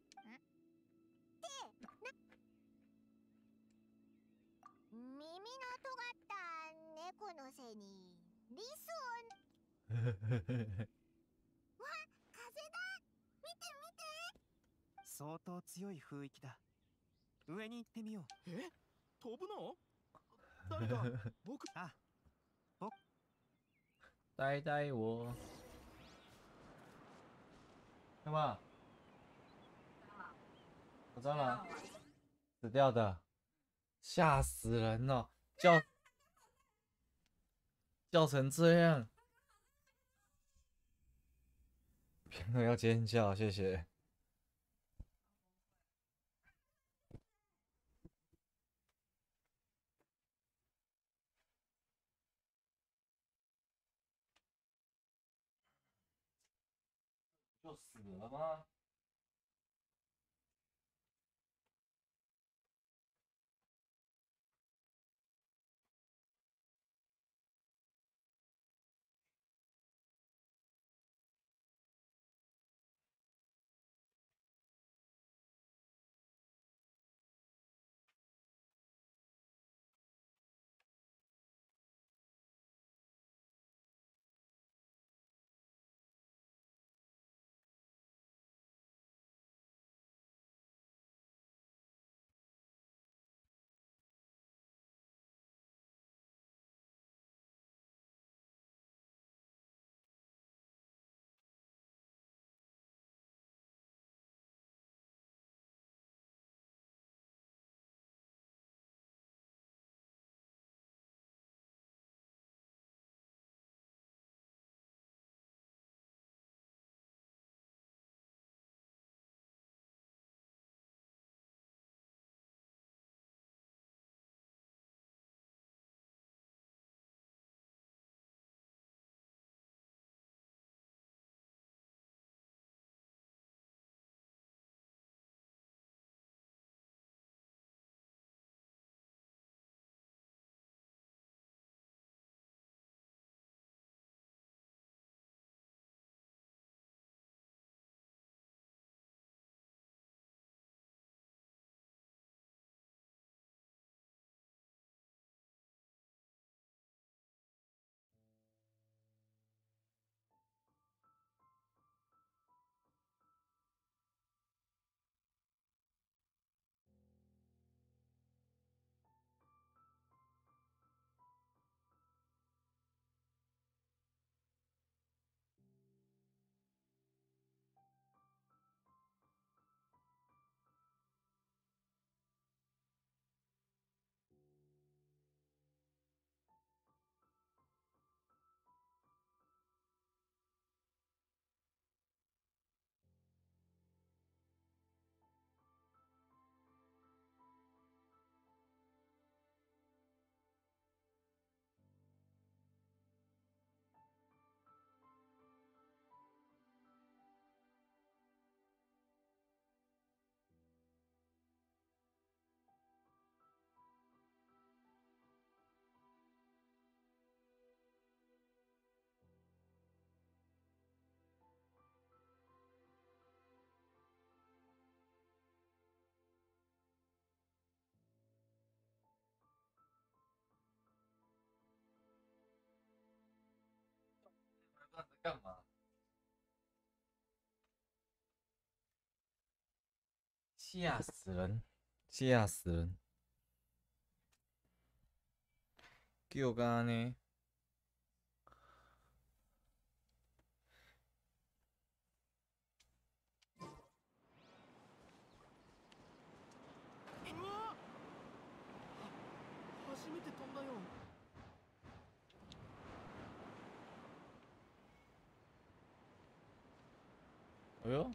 耳の尖った猫の背にリスを。わ、風だ。見て見て。 相当強い雰囲気だ。上に行ってみよう。 飛ぶの？誰か僕。 あ、僕。 呆呆我。干嘛？有蟑螂，死掉的，吓死人了！叫成这样，别人要尖叫，谢谢。就死了吗？干嘛？吓死人！吓死人！叫干呢？ 初めて飛んだよ。 哎呦，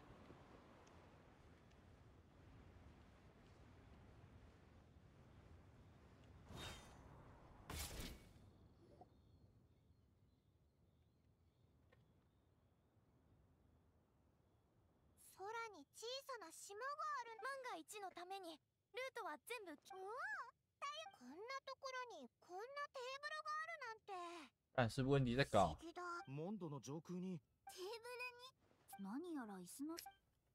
空に小さな島がある。万が一のためにルートは全部こんなところにこんなテーブルがあるなんて。 看是不是温迪在搞？ モンドの上空にテーブルに何やら椅子の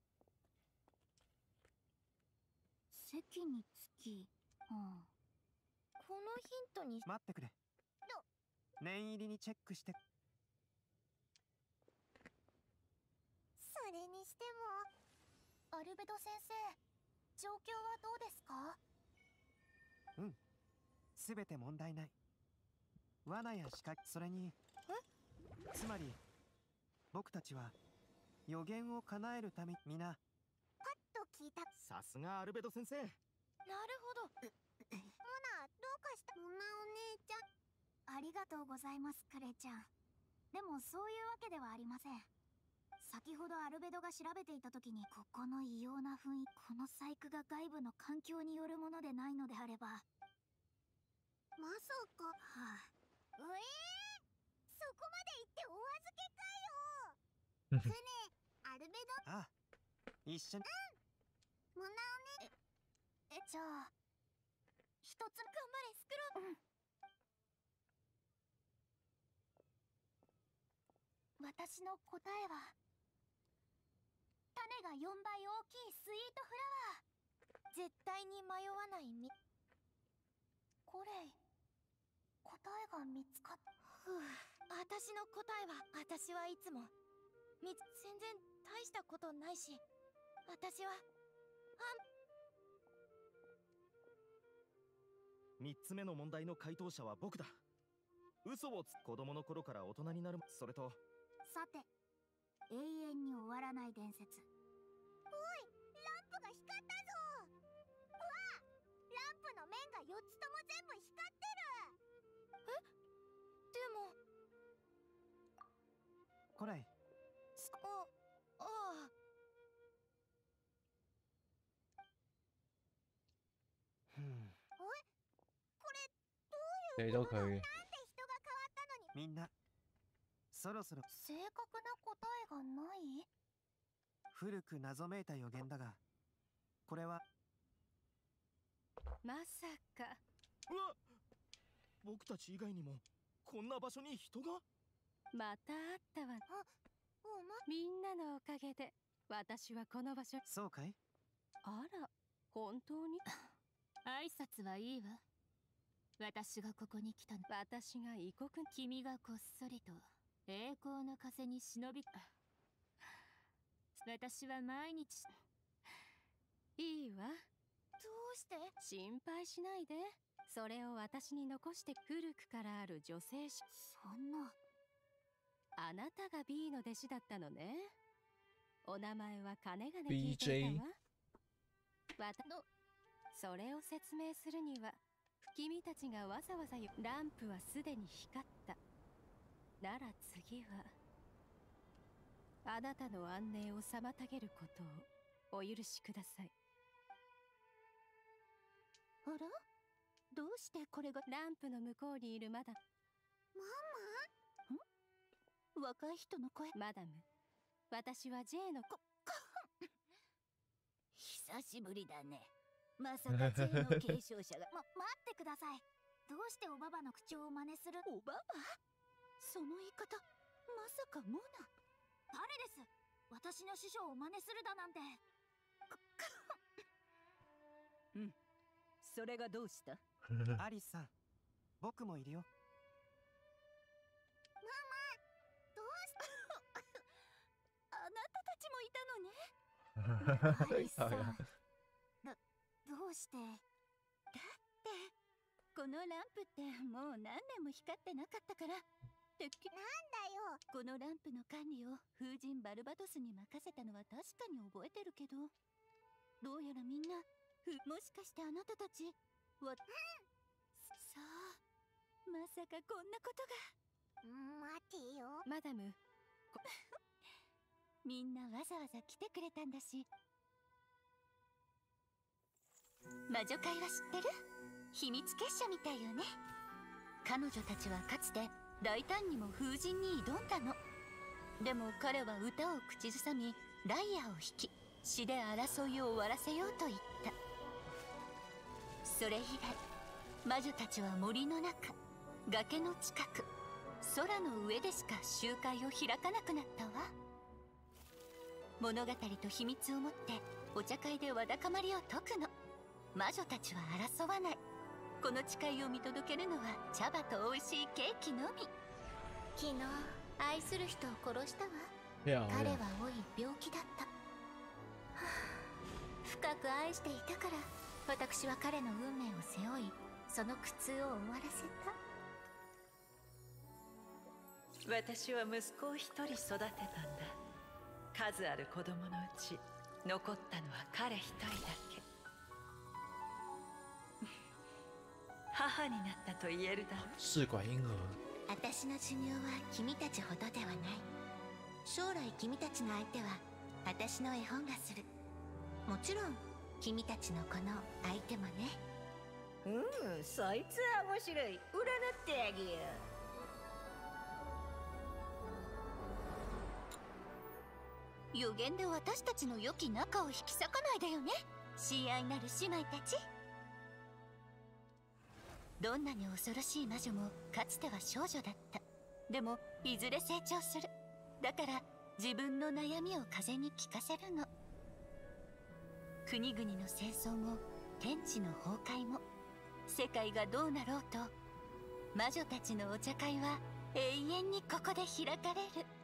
席につき、このヒントに待ってくれ。念入りにチェックして。 それにしてもアルベド先生、状況はどうですか？ うん、すべて問題ない。罠や仕掛け、それにつまり僕たちは予言を叶えるため、皆パッと聞いた。 さすがアルベド先生。 なるほど。モナ、どうかした？モナお姉ちゃん、ありがとうございます、クレちゃん。でもそういうわけではありません。先ほどアルベドが調べていた時に、ここの異様な雰囲気、この細工が外部の環境によるものでないのであれば。まさか。そこまで言ってお預けかよ。船、アルベド。 ああ、一緒に。 モナおね。じゃあ一つ頑張れスクロー。私の答えは種が4倍大きいスイートフラワー。絶対に迷わないこれ答えが見つかった。私の答えは、私はいつも全然大したことないし、私は 3つ目の問題の回答者は僕だ。嘘を子供の頃から大人になる。それとさて、永遠に終わらない伝説。おい、ランプが光ったぞ。うわ、ランプの面が4つとも全部光ってる。でもこれああ。これどういうことだ？なんで人が変わったのに。 みんなそろそろ。 正確な答えがない？ 古く謎めいた予言だが、これはまさか。 うわっ、僕たち以外にもこんな場所に人が。 またあったわ。みんなのおかげで私はこの場所。 そうかい？ あら、本当に？ 挨拶はいいわ。私がここに来たの。 私が異国。 君がこっそりと栄光の風に忍び。私は毎日。 いいわ。 どうして？ 心配しないで。それを私に残して。古くからある女性誌。 そんな。 あなたが B の弟子だったのね。お名前は金がね聞いていたわ。それを説明するには、君たちがわざわざランプはすでに光った。なら次はあなたの安寧を妨げることをお許しください。 あら？どうしてこれが？ ランプの向こうにいるマダム。 ママ？若い人の声。 マダム、私は J の久しぶりだね。まさか J の継承者が。待ってください。どうしておばばの口調を真似する？おばば？その言い方、まさかモナ？誰です？私の師匠を真似するだなんて。 うん、それがどうした？ アリスさん、僕もいるよ。 ママ、どうして？あなたたちもいたのね。アリスさん、どうして？だってこのランプってもう何年も光ってなかったから。なんだよ。このランプの管理を風神バルバトスに任せたのは確かに覚えてるけど、どうやらみんなもしかしてあなたたちは、さあ、まさかこんなことが。待てよ。 マダムみんなわざわざ来てくれたんだし。魔女会は知ってる？秘密結社みたいよね。彼女たちはかつて大胆にも風神に挑んだの。でも彼は歌を口ずさみ、ライアーを弾き、詩で争いを終わらせようと言った。それ以来魔女たちは森の中、崖の近く、空の上でしか集会を開かなくなったわ。物語と秘密を持ってお茶会でわだかまりを解くの。魔女たちは争わない。この誓いを見届けるのは茶葉と美味しいケーキのみ。 昨日愛する人を殺したわ。 いや彼は老い病気だった、はあ、深く愛していたから私は彼の運命を背負い、その苦痛を終わらせた。 私は息子を一人育てたんだ。数ある子供のうち残ったのは彼一人だけ。母になったと言えるだろう。 试管婴儿。 私の寿命は君たちほどではない。将来君たちの相手は私の絵本がする。もちろん君たちのこの相手もね。 そいつは面白い。占ってあげよう。 予言で私たちの良き仲を引き裂かないでよね、親愛なる姉妹たち。どんなに恐ろしい魔女もかつては少女だった。でもいずれ成長する。だから自分の悩みを風に聞かせるの。国々の戦争も天地の崩壊も、世界がどうなろうと魔女たちのお茶会は永遠にここで開かれる。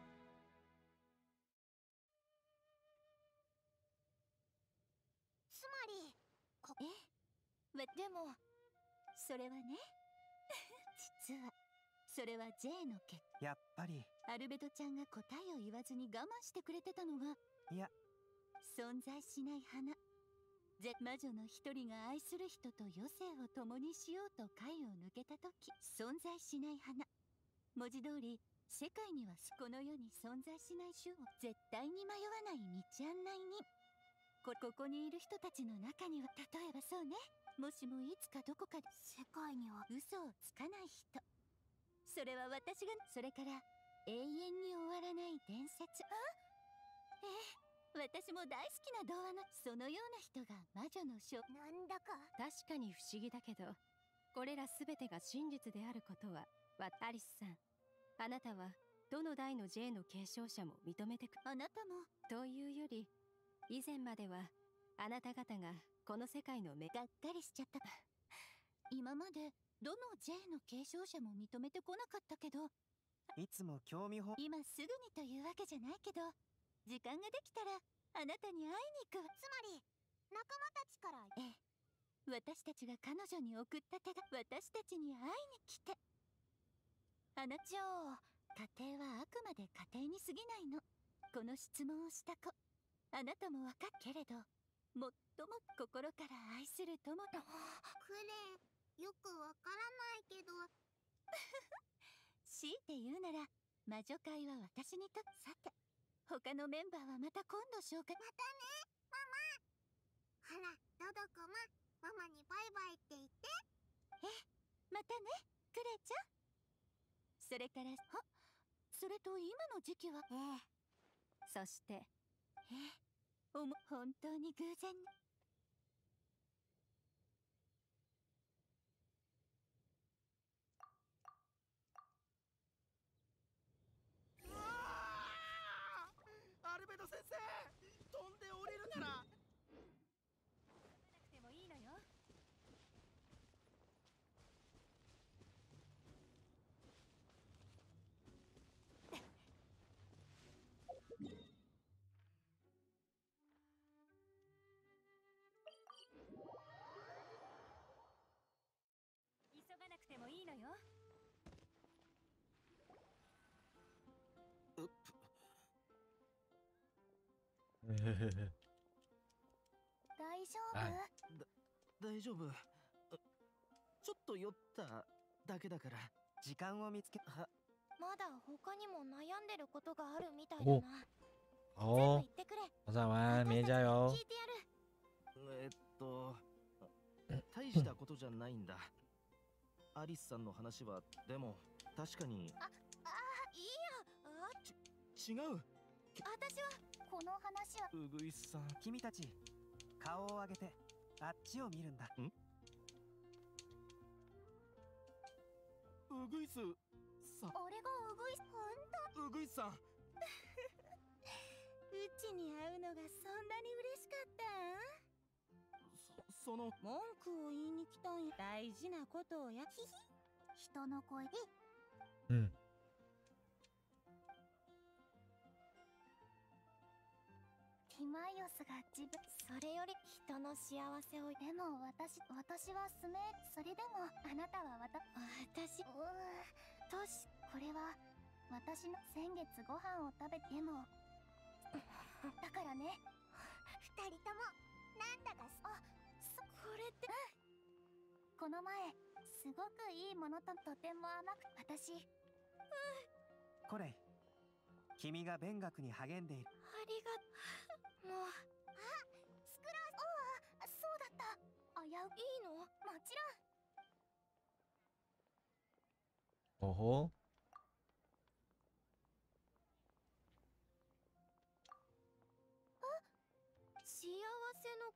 つまりでもそれはね実はそれは J の結果。 やっぱりアルベドちゃんが答えを言わずに我慢してくれてたのが、 いや存在しない花。魔女の一人が愛する人と余生を共にしようと階を抜けた時、存在しない花。文字通り世界にはこの世に存在しない種を絶対に迷わない道案内人。ここにいる人たちの中には、例えばそうね、もしもいつかどこかで世界には嘘をつかない人。それは私が。それから永遠に終わらない伝説。私も大好きな童話のそのような人が魔女の書。 なんだか確かに不思議だけど、これら全てが真実であることはアリスさん、あなたはどの代の J の継承者も認めてく。 あなたもというより、以前まではあなた方がこの世界の目がっかりしちゃった。今までどの J の継承者も認めてこなかったけど、 いつも興味本。 今すぐにというわけじゃないけど、時間ができたらあなたに会いに行くわ。 つまり仲間たちから。 私たちが彼女に送った手が私たちに会いに来て。家庭はあくまで家庭に過ぎないの。この質問をした子、あなたも分かっけれど、最も心から愛する友のクレン、よくわからないけど強いて言うなら魔女会は私にと。さて他のメンバーはまた今度紹介。 またねママ。ほらドドコマ、ママにバイバイって言って。 またねクレちゃん。それからそれと今の時期はそして本当に偶然に。 アルベド先生、飛んで降りるなら。 なくてもいいのよ。急がなくてもいいのよ。 うっ大丈夫？ 大丈夫。ちょっと酔っただけだから。 時間を見つけ。 まだ他にも悩んでることがあるみたいだな。 哦，晚上晚安，明天加油。 大したことじゃないんだ。アリスさんの話はでも確かに。 いいや。 違う。 私はこの話は。 うぐいさん。 君たち顔を上げてあっちを見るんだ。 うぐいすさん。 俺がうぐいす、ほんと。 うぐいさん。 うちに会うのがそんなに嬉しかったん？ その文句を言いに来たんや。大事なことをや。人の声。 うん。 ティマイオスが自分、それより人の幸せを。でも私はスメール。それでもあなたは私トシ、これは私の先月ご飯を食べてもだからね、二人ともなんだかこれって、この前すごくいいものととても甘く、私コレイ、君が勉学に励んでいる。 ありがもう。スクロース、そうだった。危ういいの？もちろん。 哦吼。 幸せの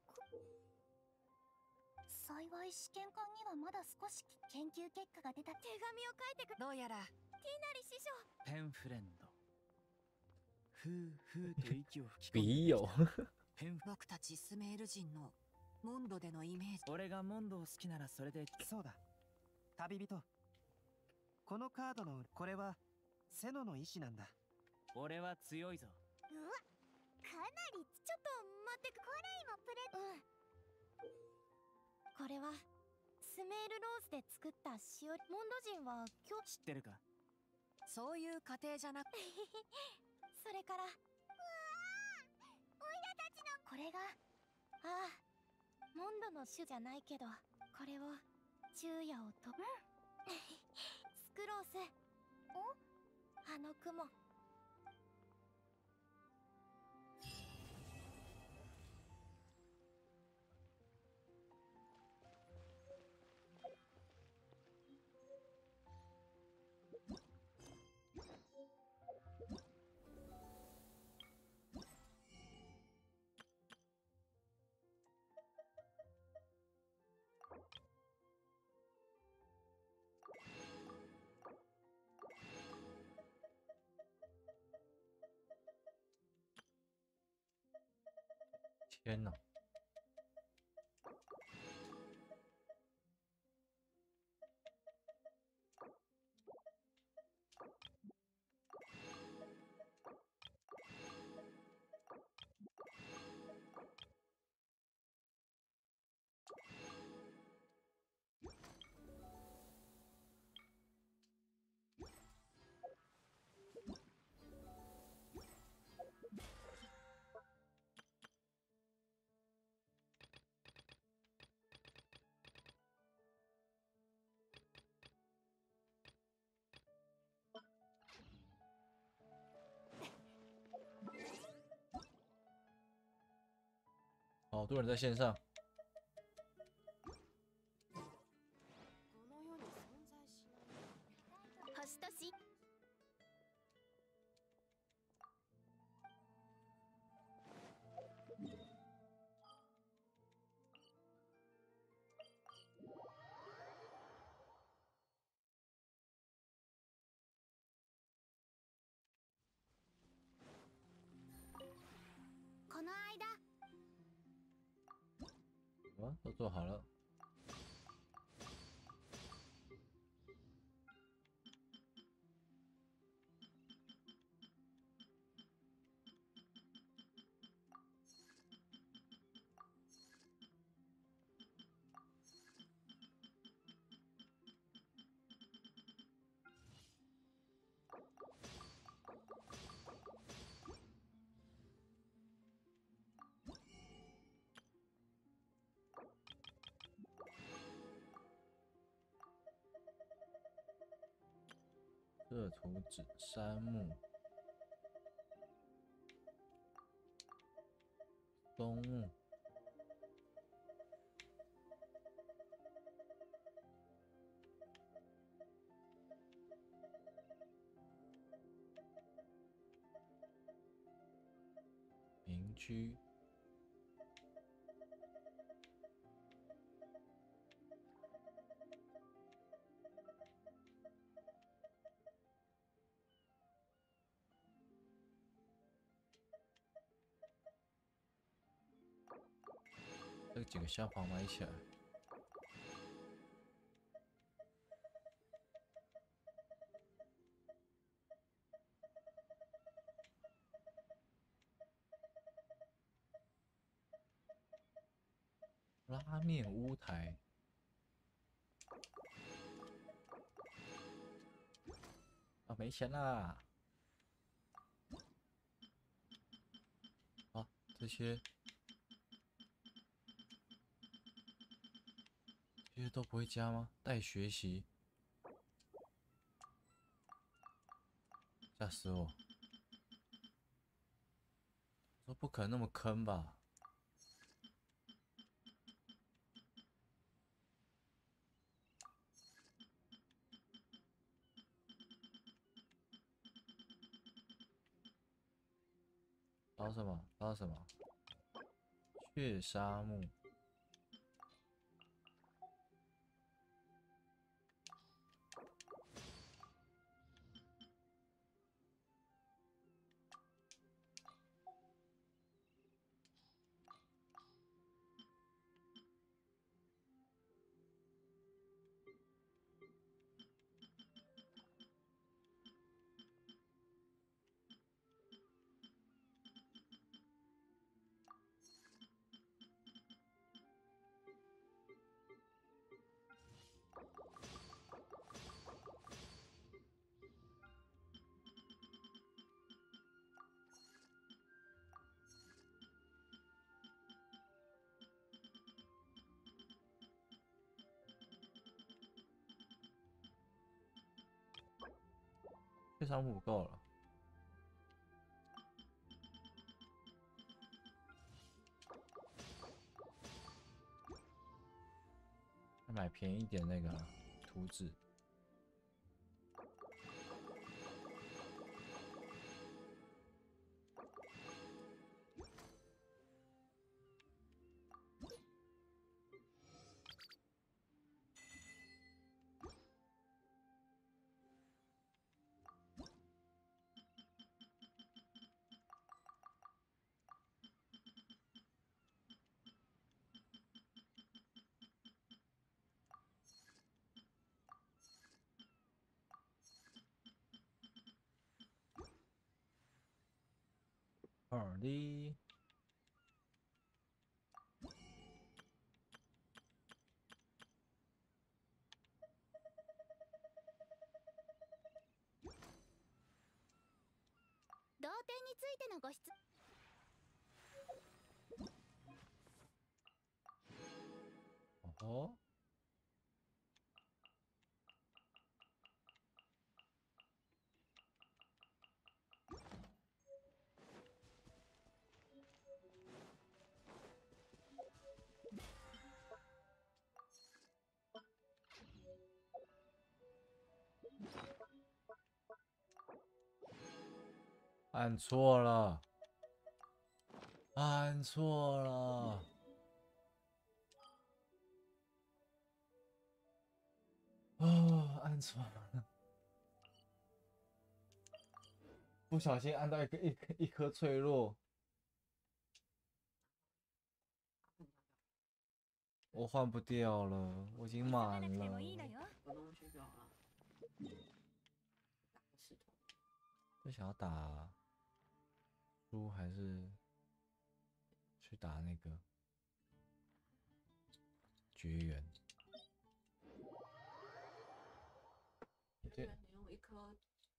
幸い試験官にはまだ少し研究結果が出た。手紙を書いてく。 どうやらティナリ師匠。 ペンフレンド。ふうふうと息を吹き込んで笔友。 僕たちスメール人のモンドでのイメージ。 俺がモンドを好きならそれで。 そうだ、旅人。このカードのこれはセノの意志なんだ。 俺は強いぞ。 うわ、かなり。ちょっと待って、コレイもプレ。これはスメールローズで作ったしおり。モンド人は今日。 知ってるか？ そういう過程じゃなくそれから、うわー、おいらたちのこれが、モンドの種じゃないけど、これを昼夜をと。スクロース。あの雲。 天哪！好多人在线上。 星とし。この間。 都做好了。热图纸杉木。 动物。民居。这几个消防埋起来。拉面屋台。啊，没钱啦！啊，这些都不会加吗？待学习，吓死我！说不可能那么坑吧？捞什么？捞什么？雀沙木。雀沙木不够了。买便宜点那个图纸。二的。 同点についてのご質哦。按错了，按错了。哦，按错了，不小心按到一颗脆弱，我换不掉了，我已经满了。就想要打猪还是去打那个绝缘？对， 你用一颗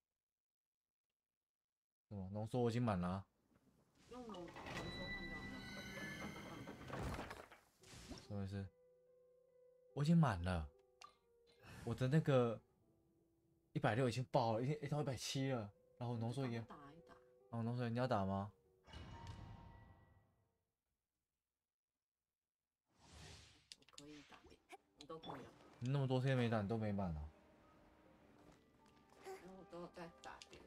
什么浓缩我已经满了啊。 用浓缩换掉的。 什么意思？我已经满了，我的那个160已经爆了，已经到170了。然后浓缩也， 打一打。 哦，浓缩你要打吗？ 都可以了。 你那么多天没打，你都没满啊？ 然后我都在打别的，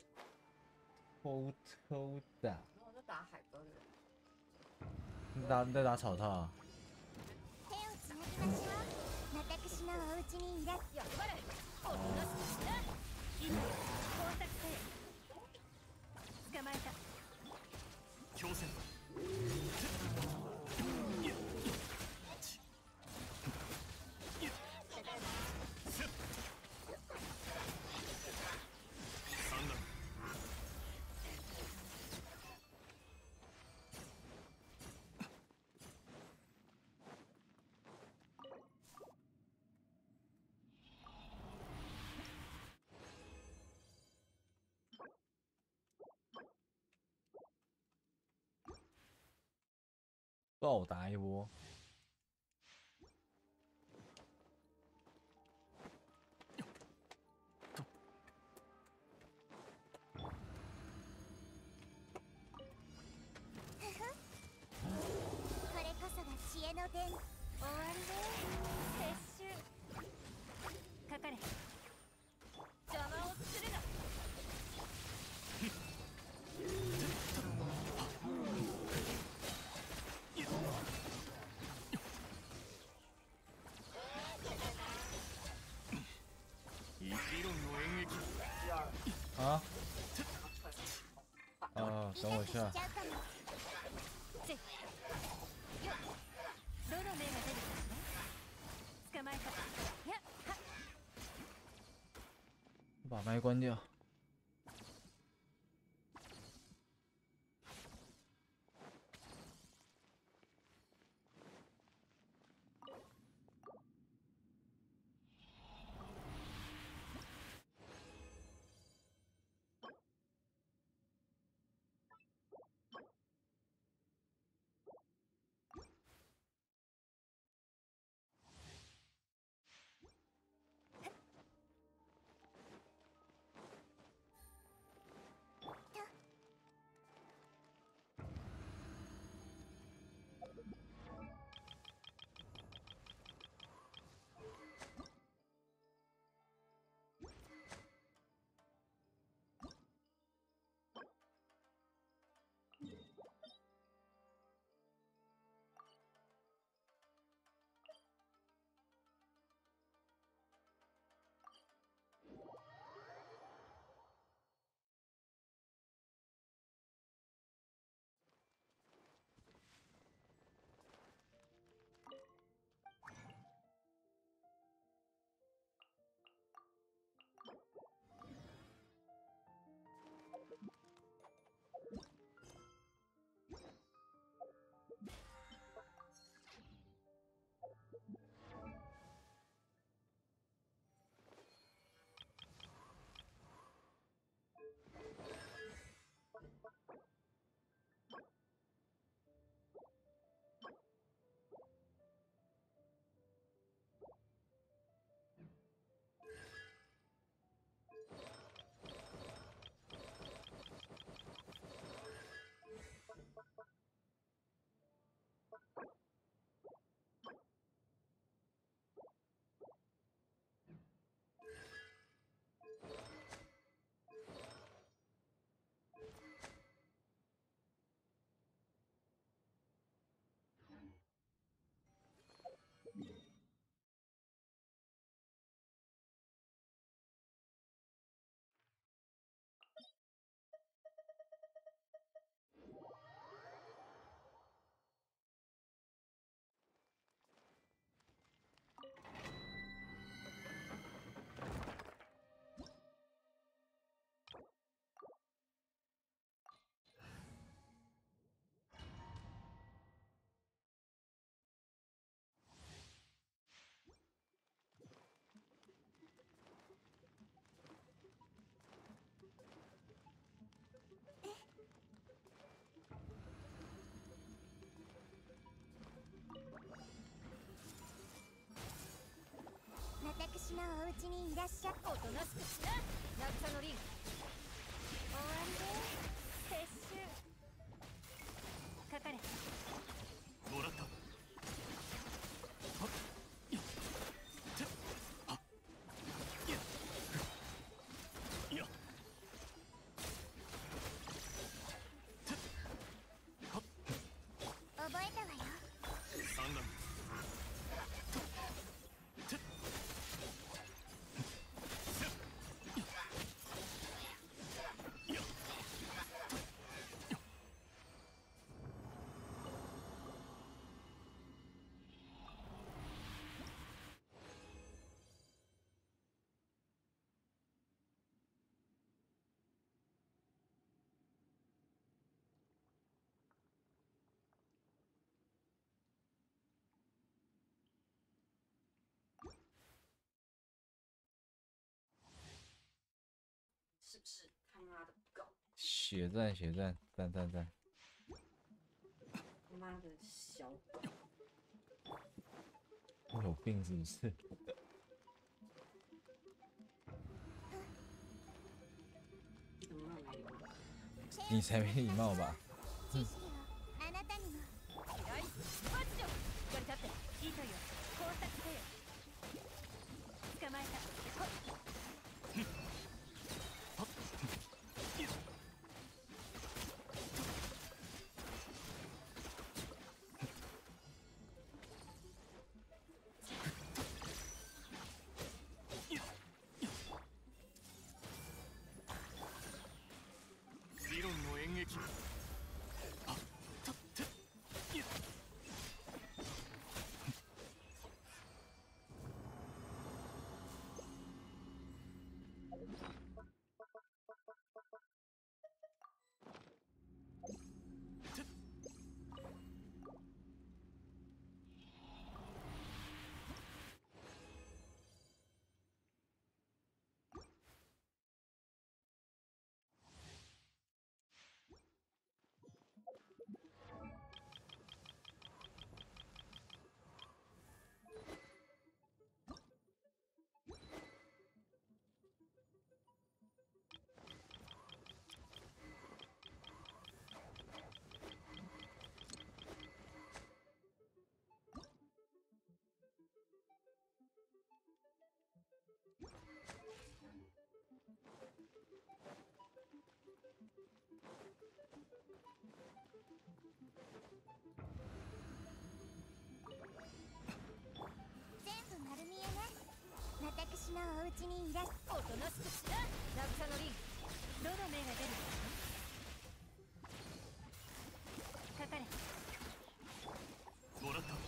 偷打。 然后我就打海哥的人。 你在打草套啊？ 手をつなぎましょう。私のお家にいらっやっぱりおとなしくしな。今工作せ捕まえた。 強戦暴打一波。 これこそが知恵の伝。終わりね。撤収。 かかれ。邪魔をするな。 啊？等我一下。 どの目が出るかしら。捕まえた。やっは。 把麦关掉。 私のお家にいらっしゃ。 おとなしくしな。渚のリン。 終わりで撤収。かかれ。 もらった。 不是？他妈的狗！ 血战，血战，赞赞赞！ 他妈的小狗！ 有病是不是？ 怎么那么没礼貌？ 你才没礼貌吧？ 知識をあなたにも。 はいマッチョしっかり立って糸よ工作せよ捕まえたほっ理論の演劇。 全部丸見えね。私のお家にいらっおとなしくしな渚のリンどの目が出るかかれもらった。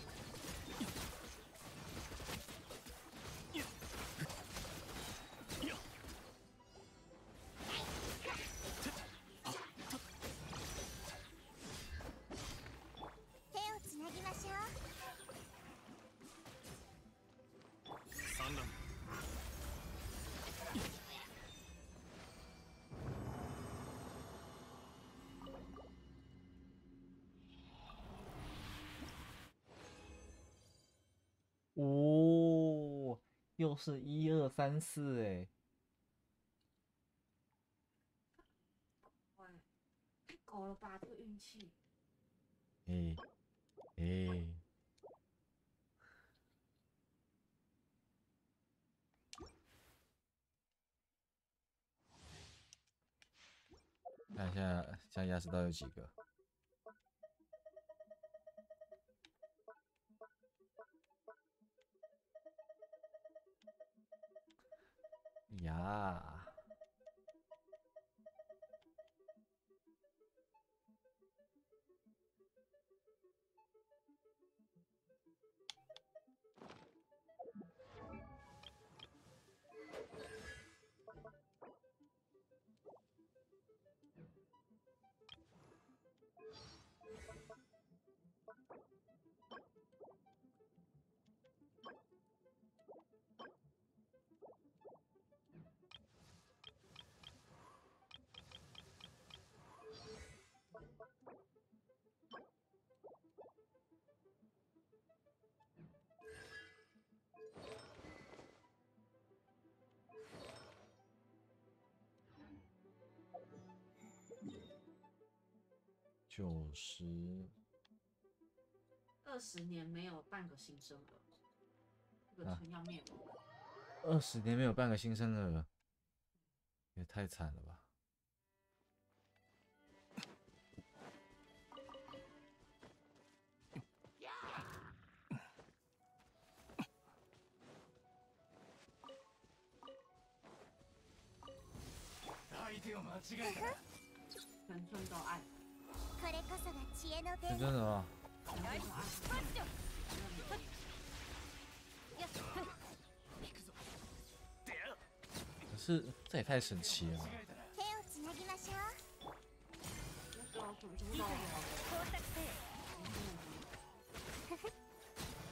手をつなぎましょう。 産卵。 哦，又是1、2、3、4哎， 喂，太狗了吧，这个运气！ 哎哎，看一下，现在亚斯刀有几个？呀，90。 20年没有半个新生儿，这个啊村要灭亡了。 20年没有半个新生儿，也太惨了吧！ 相手を間違えた。 全村都爱。 これこそが知恵の是伝真的吗？ 全村都爱。 マッチョよっ可是这也太神奇了吧！ 手をつなぎましょう。 那个全村都爱。 工作せよ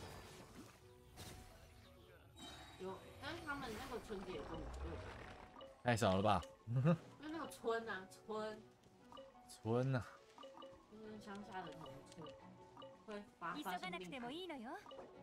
有，但是他们那个村子也跟我对。 太少了吧？ 因为那个村啊， 村啊， 就是乡下的农村，会发急がなく生病てもいいのよ。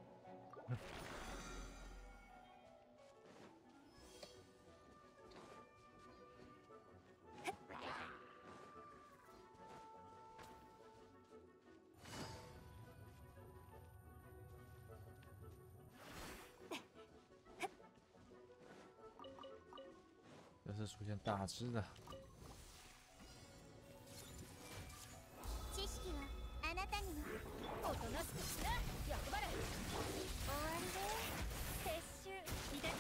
这是出现大只的。 知識はあなたにも。 おとなしくしな。役払い。終わりで撤収いで。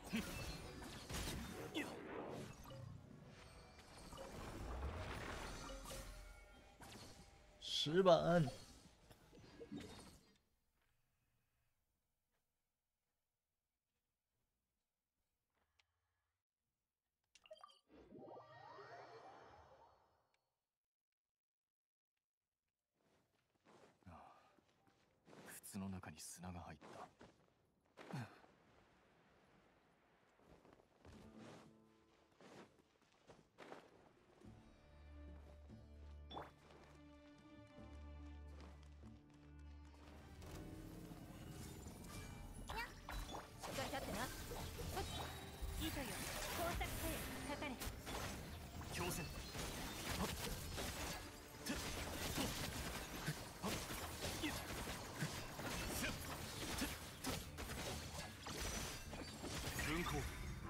10本。 靴の中に砂が入った。 しっかり立ってな。糸よ、工作せえ。かかれ。 強制。分光。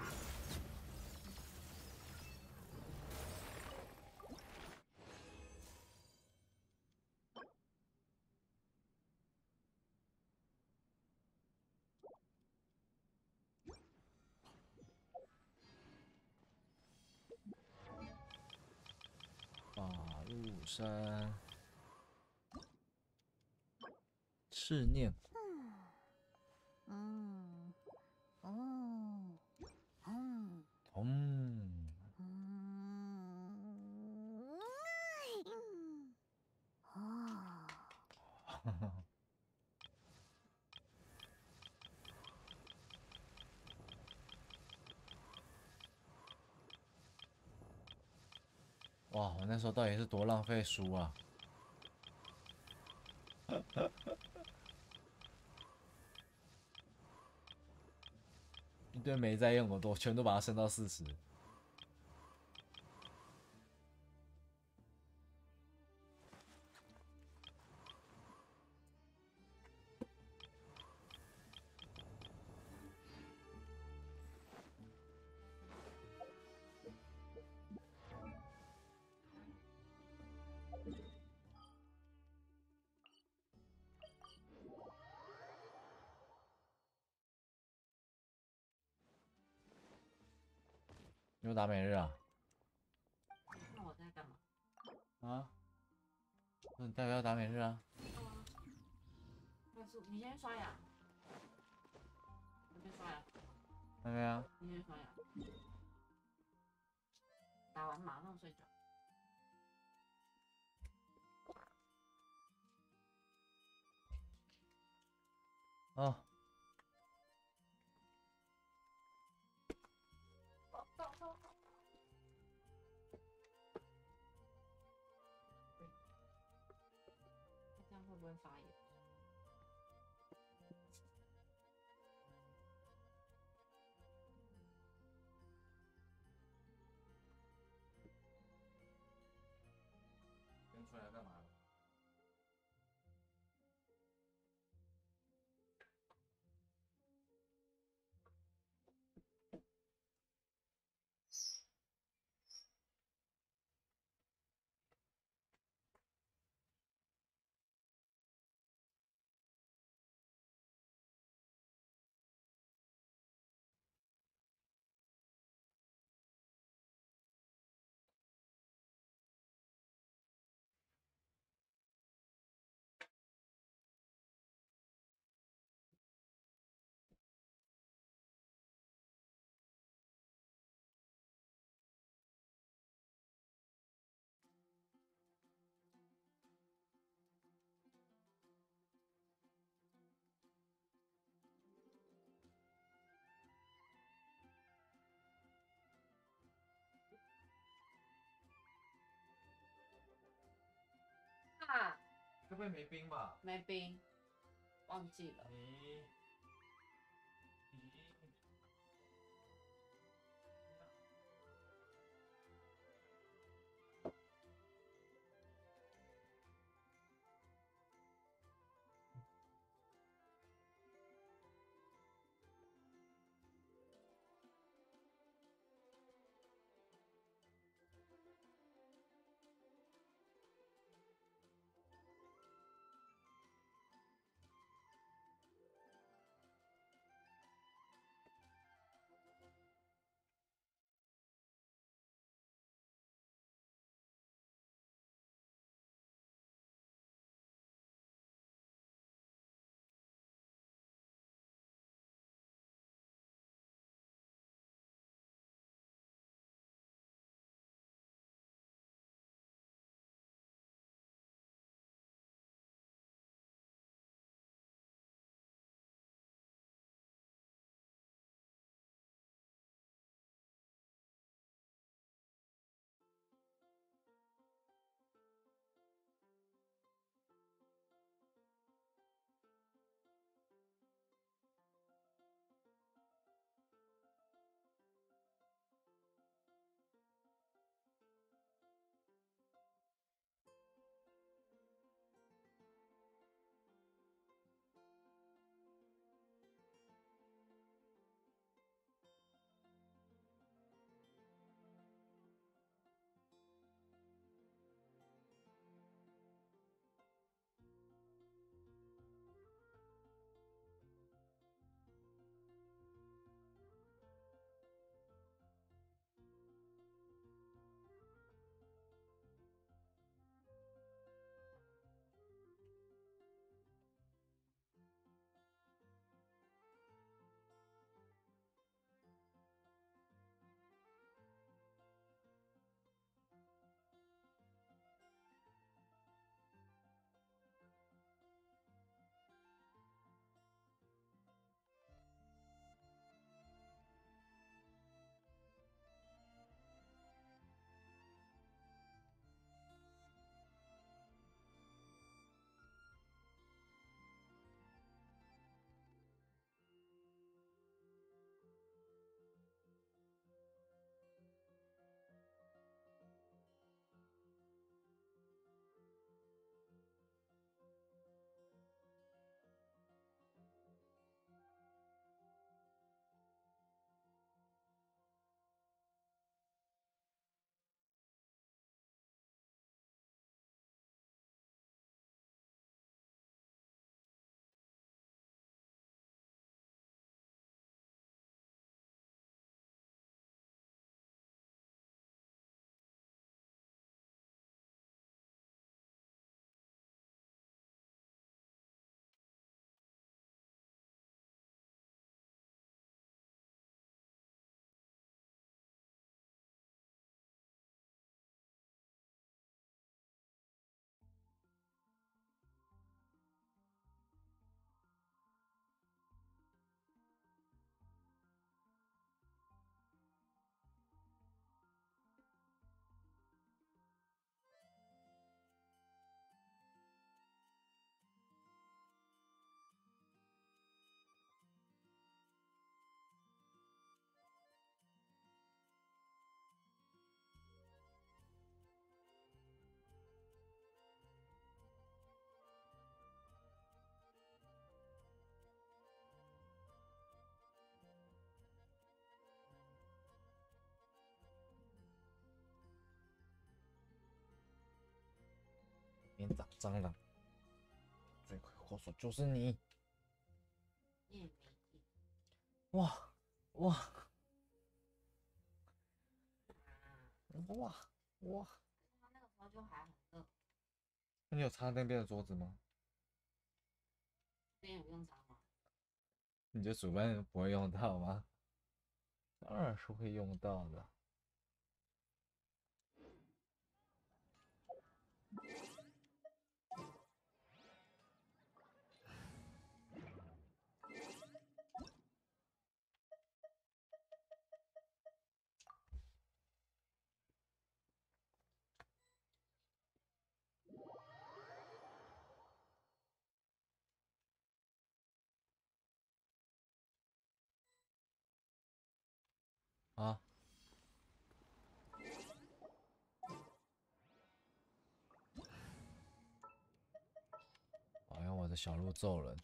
法入山，赤念。哇，我那时候到底是多浪费书啊！一堆没在用的，我全都把它升到40。你有打每日啊？ 那我在干嘛？ 啊？那你代表要打每日啊？ 但是你先刷牙，我先刷牙。 还没啊？ 你先刷牙，打完马上睡觉。 哦。 这样会不会发炎？ 先出来干嘛？ 不会没冰吧？ 没冰，忘记了。 边长蟑螂，罪魁祸首就是你。哇哇哇哇！ 他那个时候就还很热。 那你有擦那边的桌子吗？ 这边有用擦吗？ 你觉得主办不会用到吗？当然是会用到的。 小鹿揍人。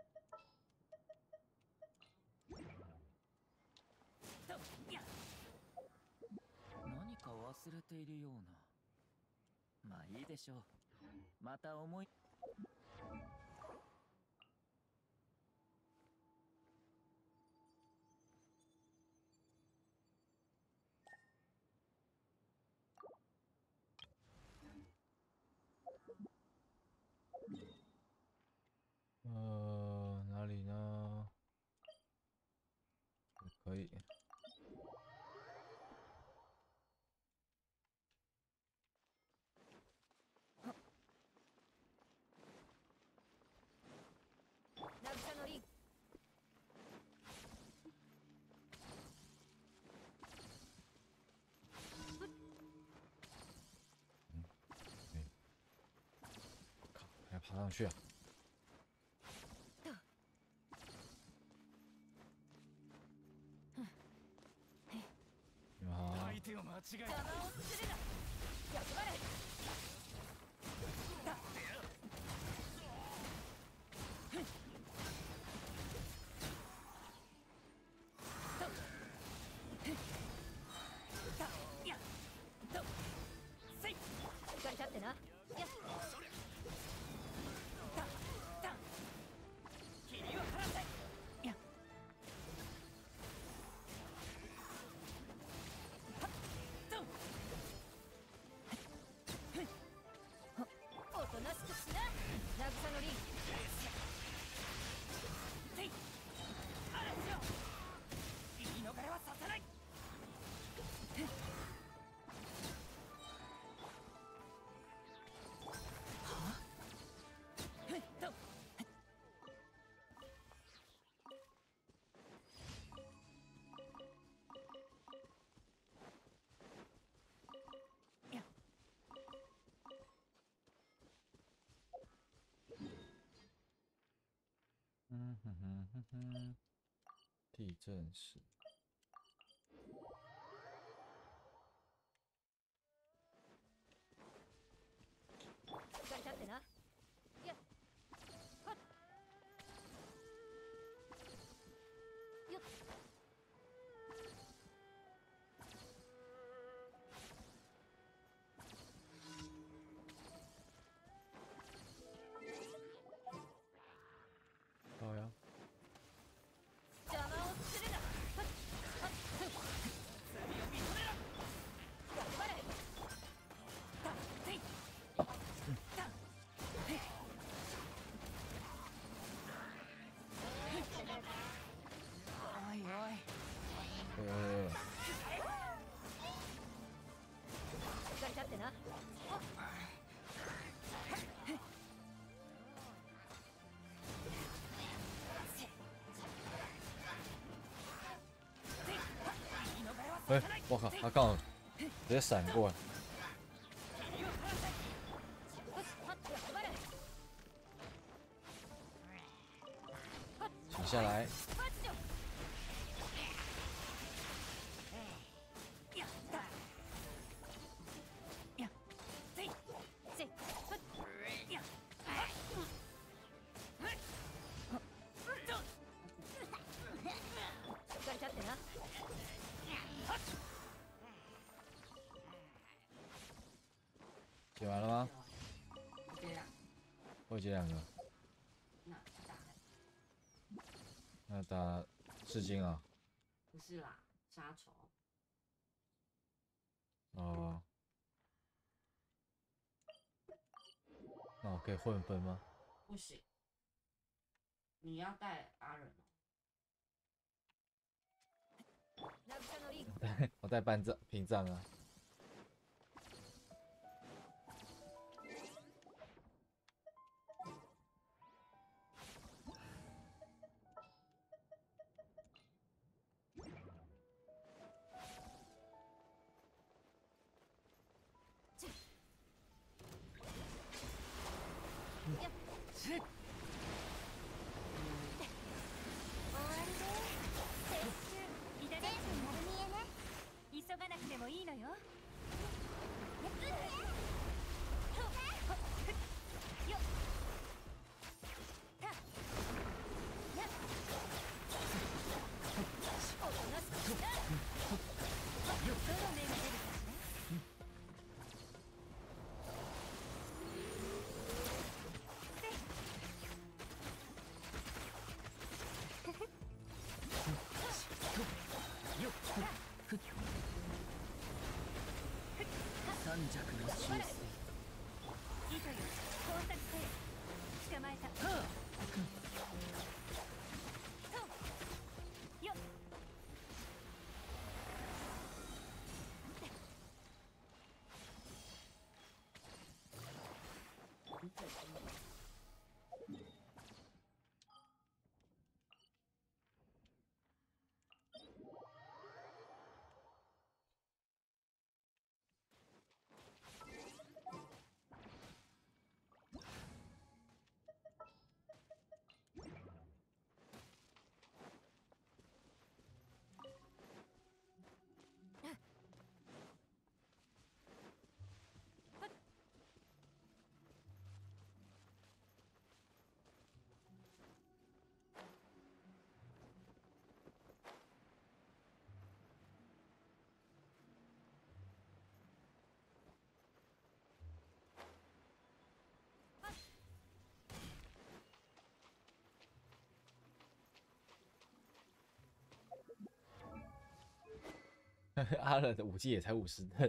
何か忘れているような。まあいいでしょう。また思い。 哪里呢？可以。还爬上去啊！你们好。 相手を間違えた。 地震史。好呀。哎，我靠，他刚直接闪过来，停下来。解完了吗？我解2个。那打赤金啊？ 不是啦，杀虫。 哦。那我可以混分吗？ 不行，你要带阿忍哦。 我带半藏屏障啊。 急がなくてもいいのよ。 弱の修正。 いいとよ、工作せよ。捕まえた。よっ。 阿冷的武器也才50等。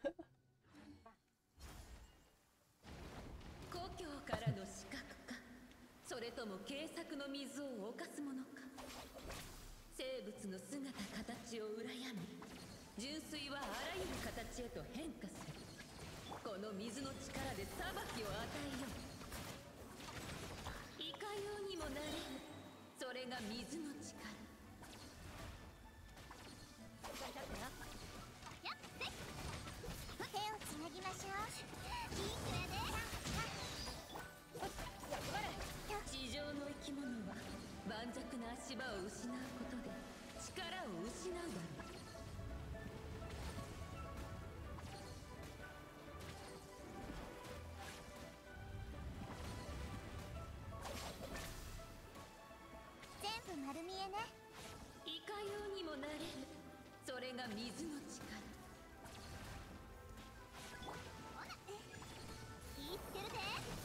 故郷からの死角か、それとも軽作の水を犯すものか。生物の姿形を羨み、純粋はあらゆる形へと変化する。この水の力で裁きを与えよう。いかようにもなれる、それが水の力。 手をつなぎましょう。いいくらね。 地上の生き物は盤石な足場を失うことで力を失うだろう。 全部丸見えね。 いかようにもなれる、それが水の力。 言ってるで。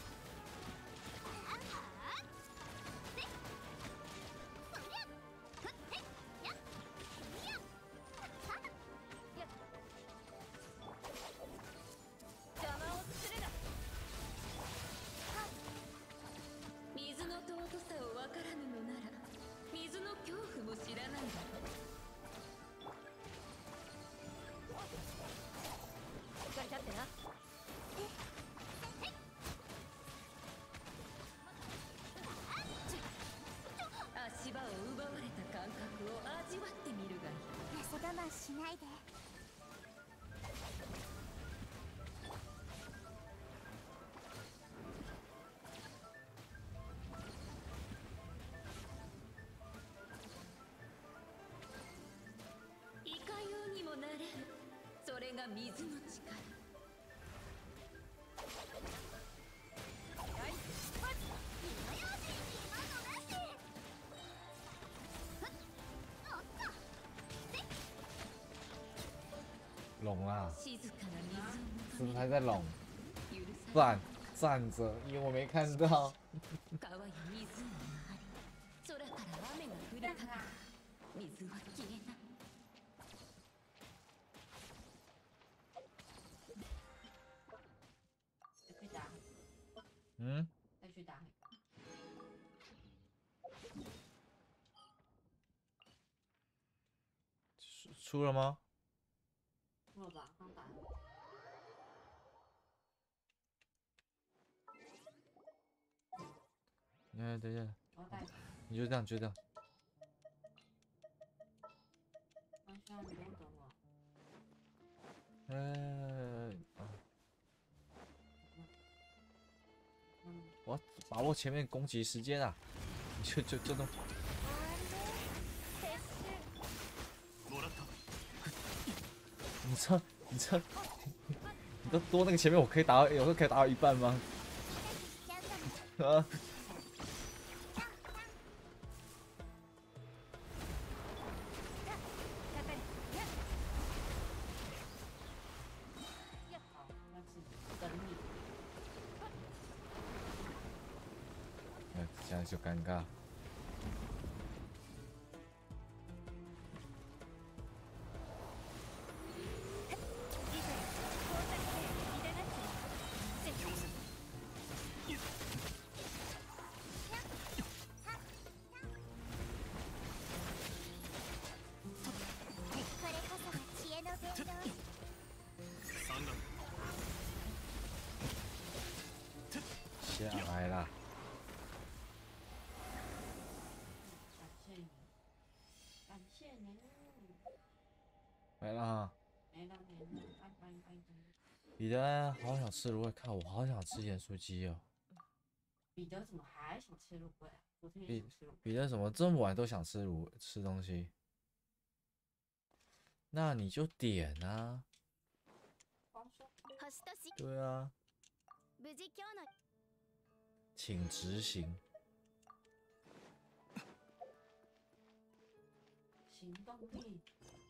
邪魔をするな。水の尊さを分からぬのなら、水の恐怖も知らないだろう。しっかり立ってな。足場を奪われた感覚を味わってみるがいい。 やせ我慢しないで。 いかようにもなれる、それが水の力。 拢啦， 静かな水を是不是还在拢？ 許さ站着，因为我没看到。 川や湖があり、空から雨が降りかかり、水は消えない。 再去打， 嗯， 再去打。 出了吗？ 出了吧，刚打的。 哎，等一下我带， 你就这样，就这样。 那需要你不用等我。 我要把握前面攻击时间啊！就弄。你都多那个前面，我可以打到，有时候可以打到一半吗？啊！这样就尴尬。 来了。 来了，拜。 彼得好想吃芦荟，看我好想吃盐酥鸡哦。 彼得怎么还想吃芦荟？昨天也想吃芦荟。 彼得怎么这么晚都想吃东西？那你就点啊。对啊。请执行。 行动力。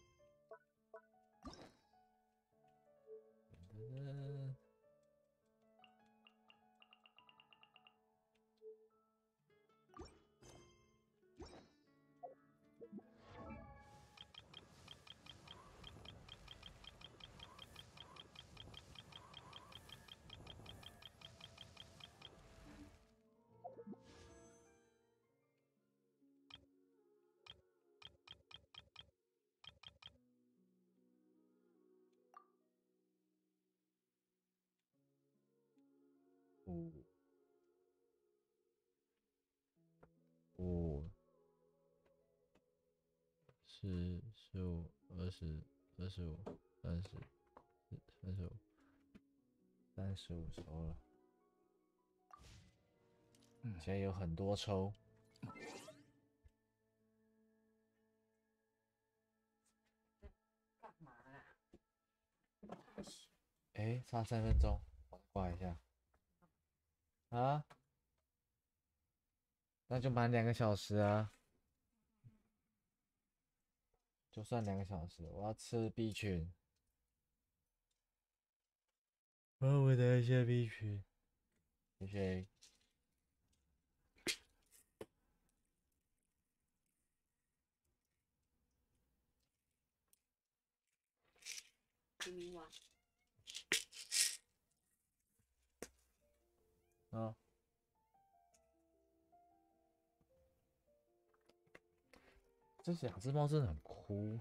5、10、15、20、25、30、35、35抽了。现在有很多抽。 干嘛啦？ 哎，差3分钟，我挂一下。啊？那就满2个小时啊。就算2个小时，我要吃 B 群。我等一下 B 群。谢谢。 黎明晚。 啊。这2只猫真的很哭。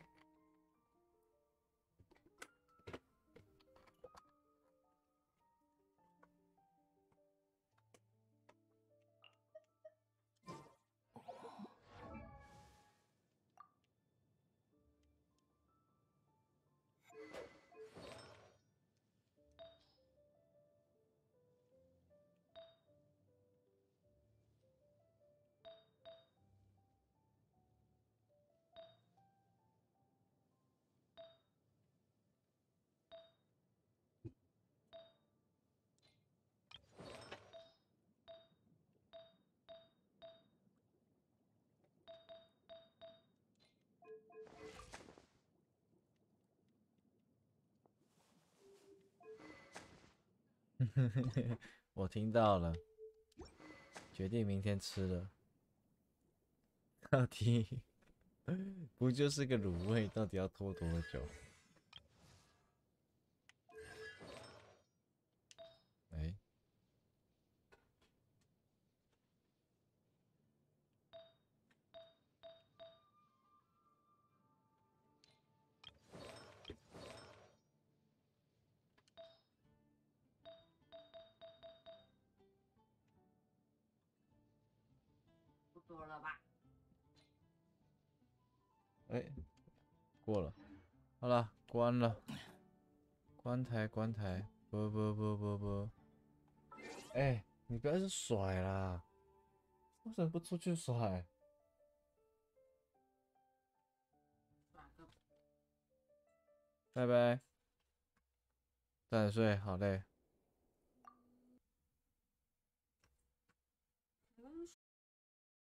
我听到了，决定明天吃了。到底不就是个卤味，到底要拖多久？哎， 不多了吧？ 哎，过了，好了，关了，关台，不，哎，你不要是甩啦，为什么不出去甩？拜拜，早点睡，好累。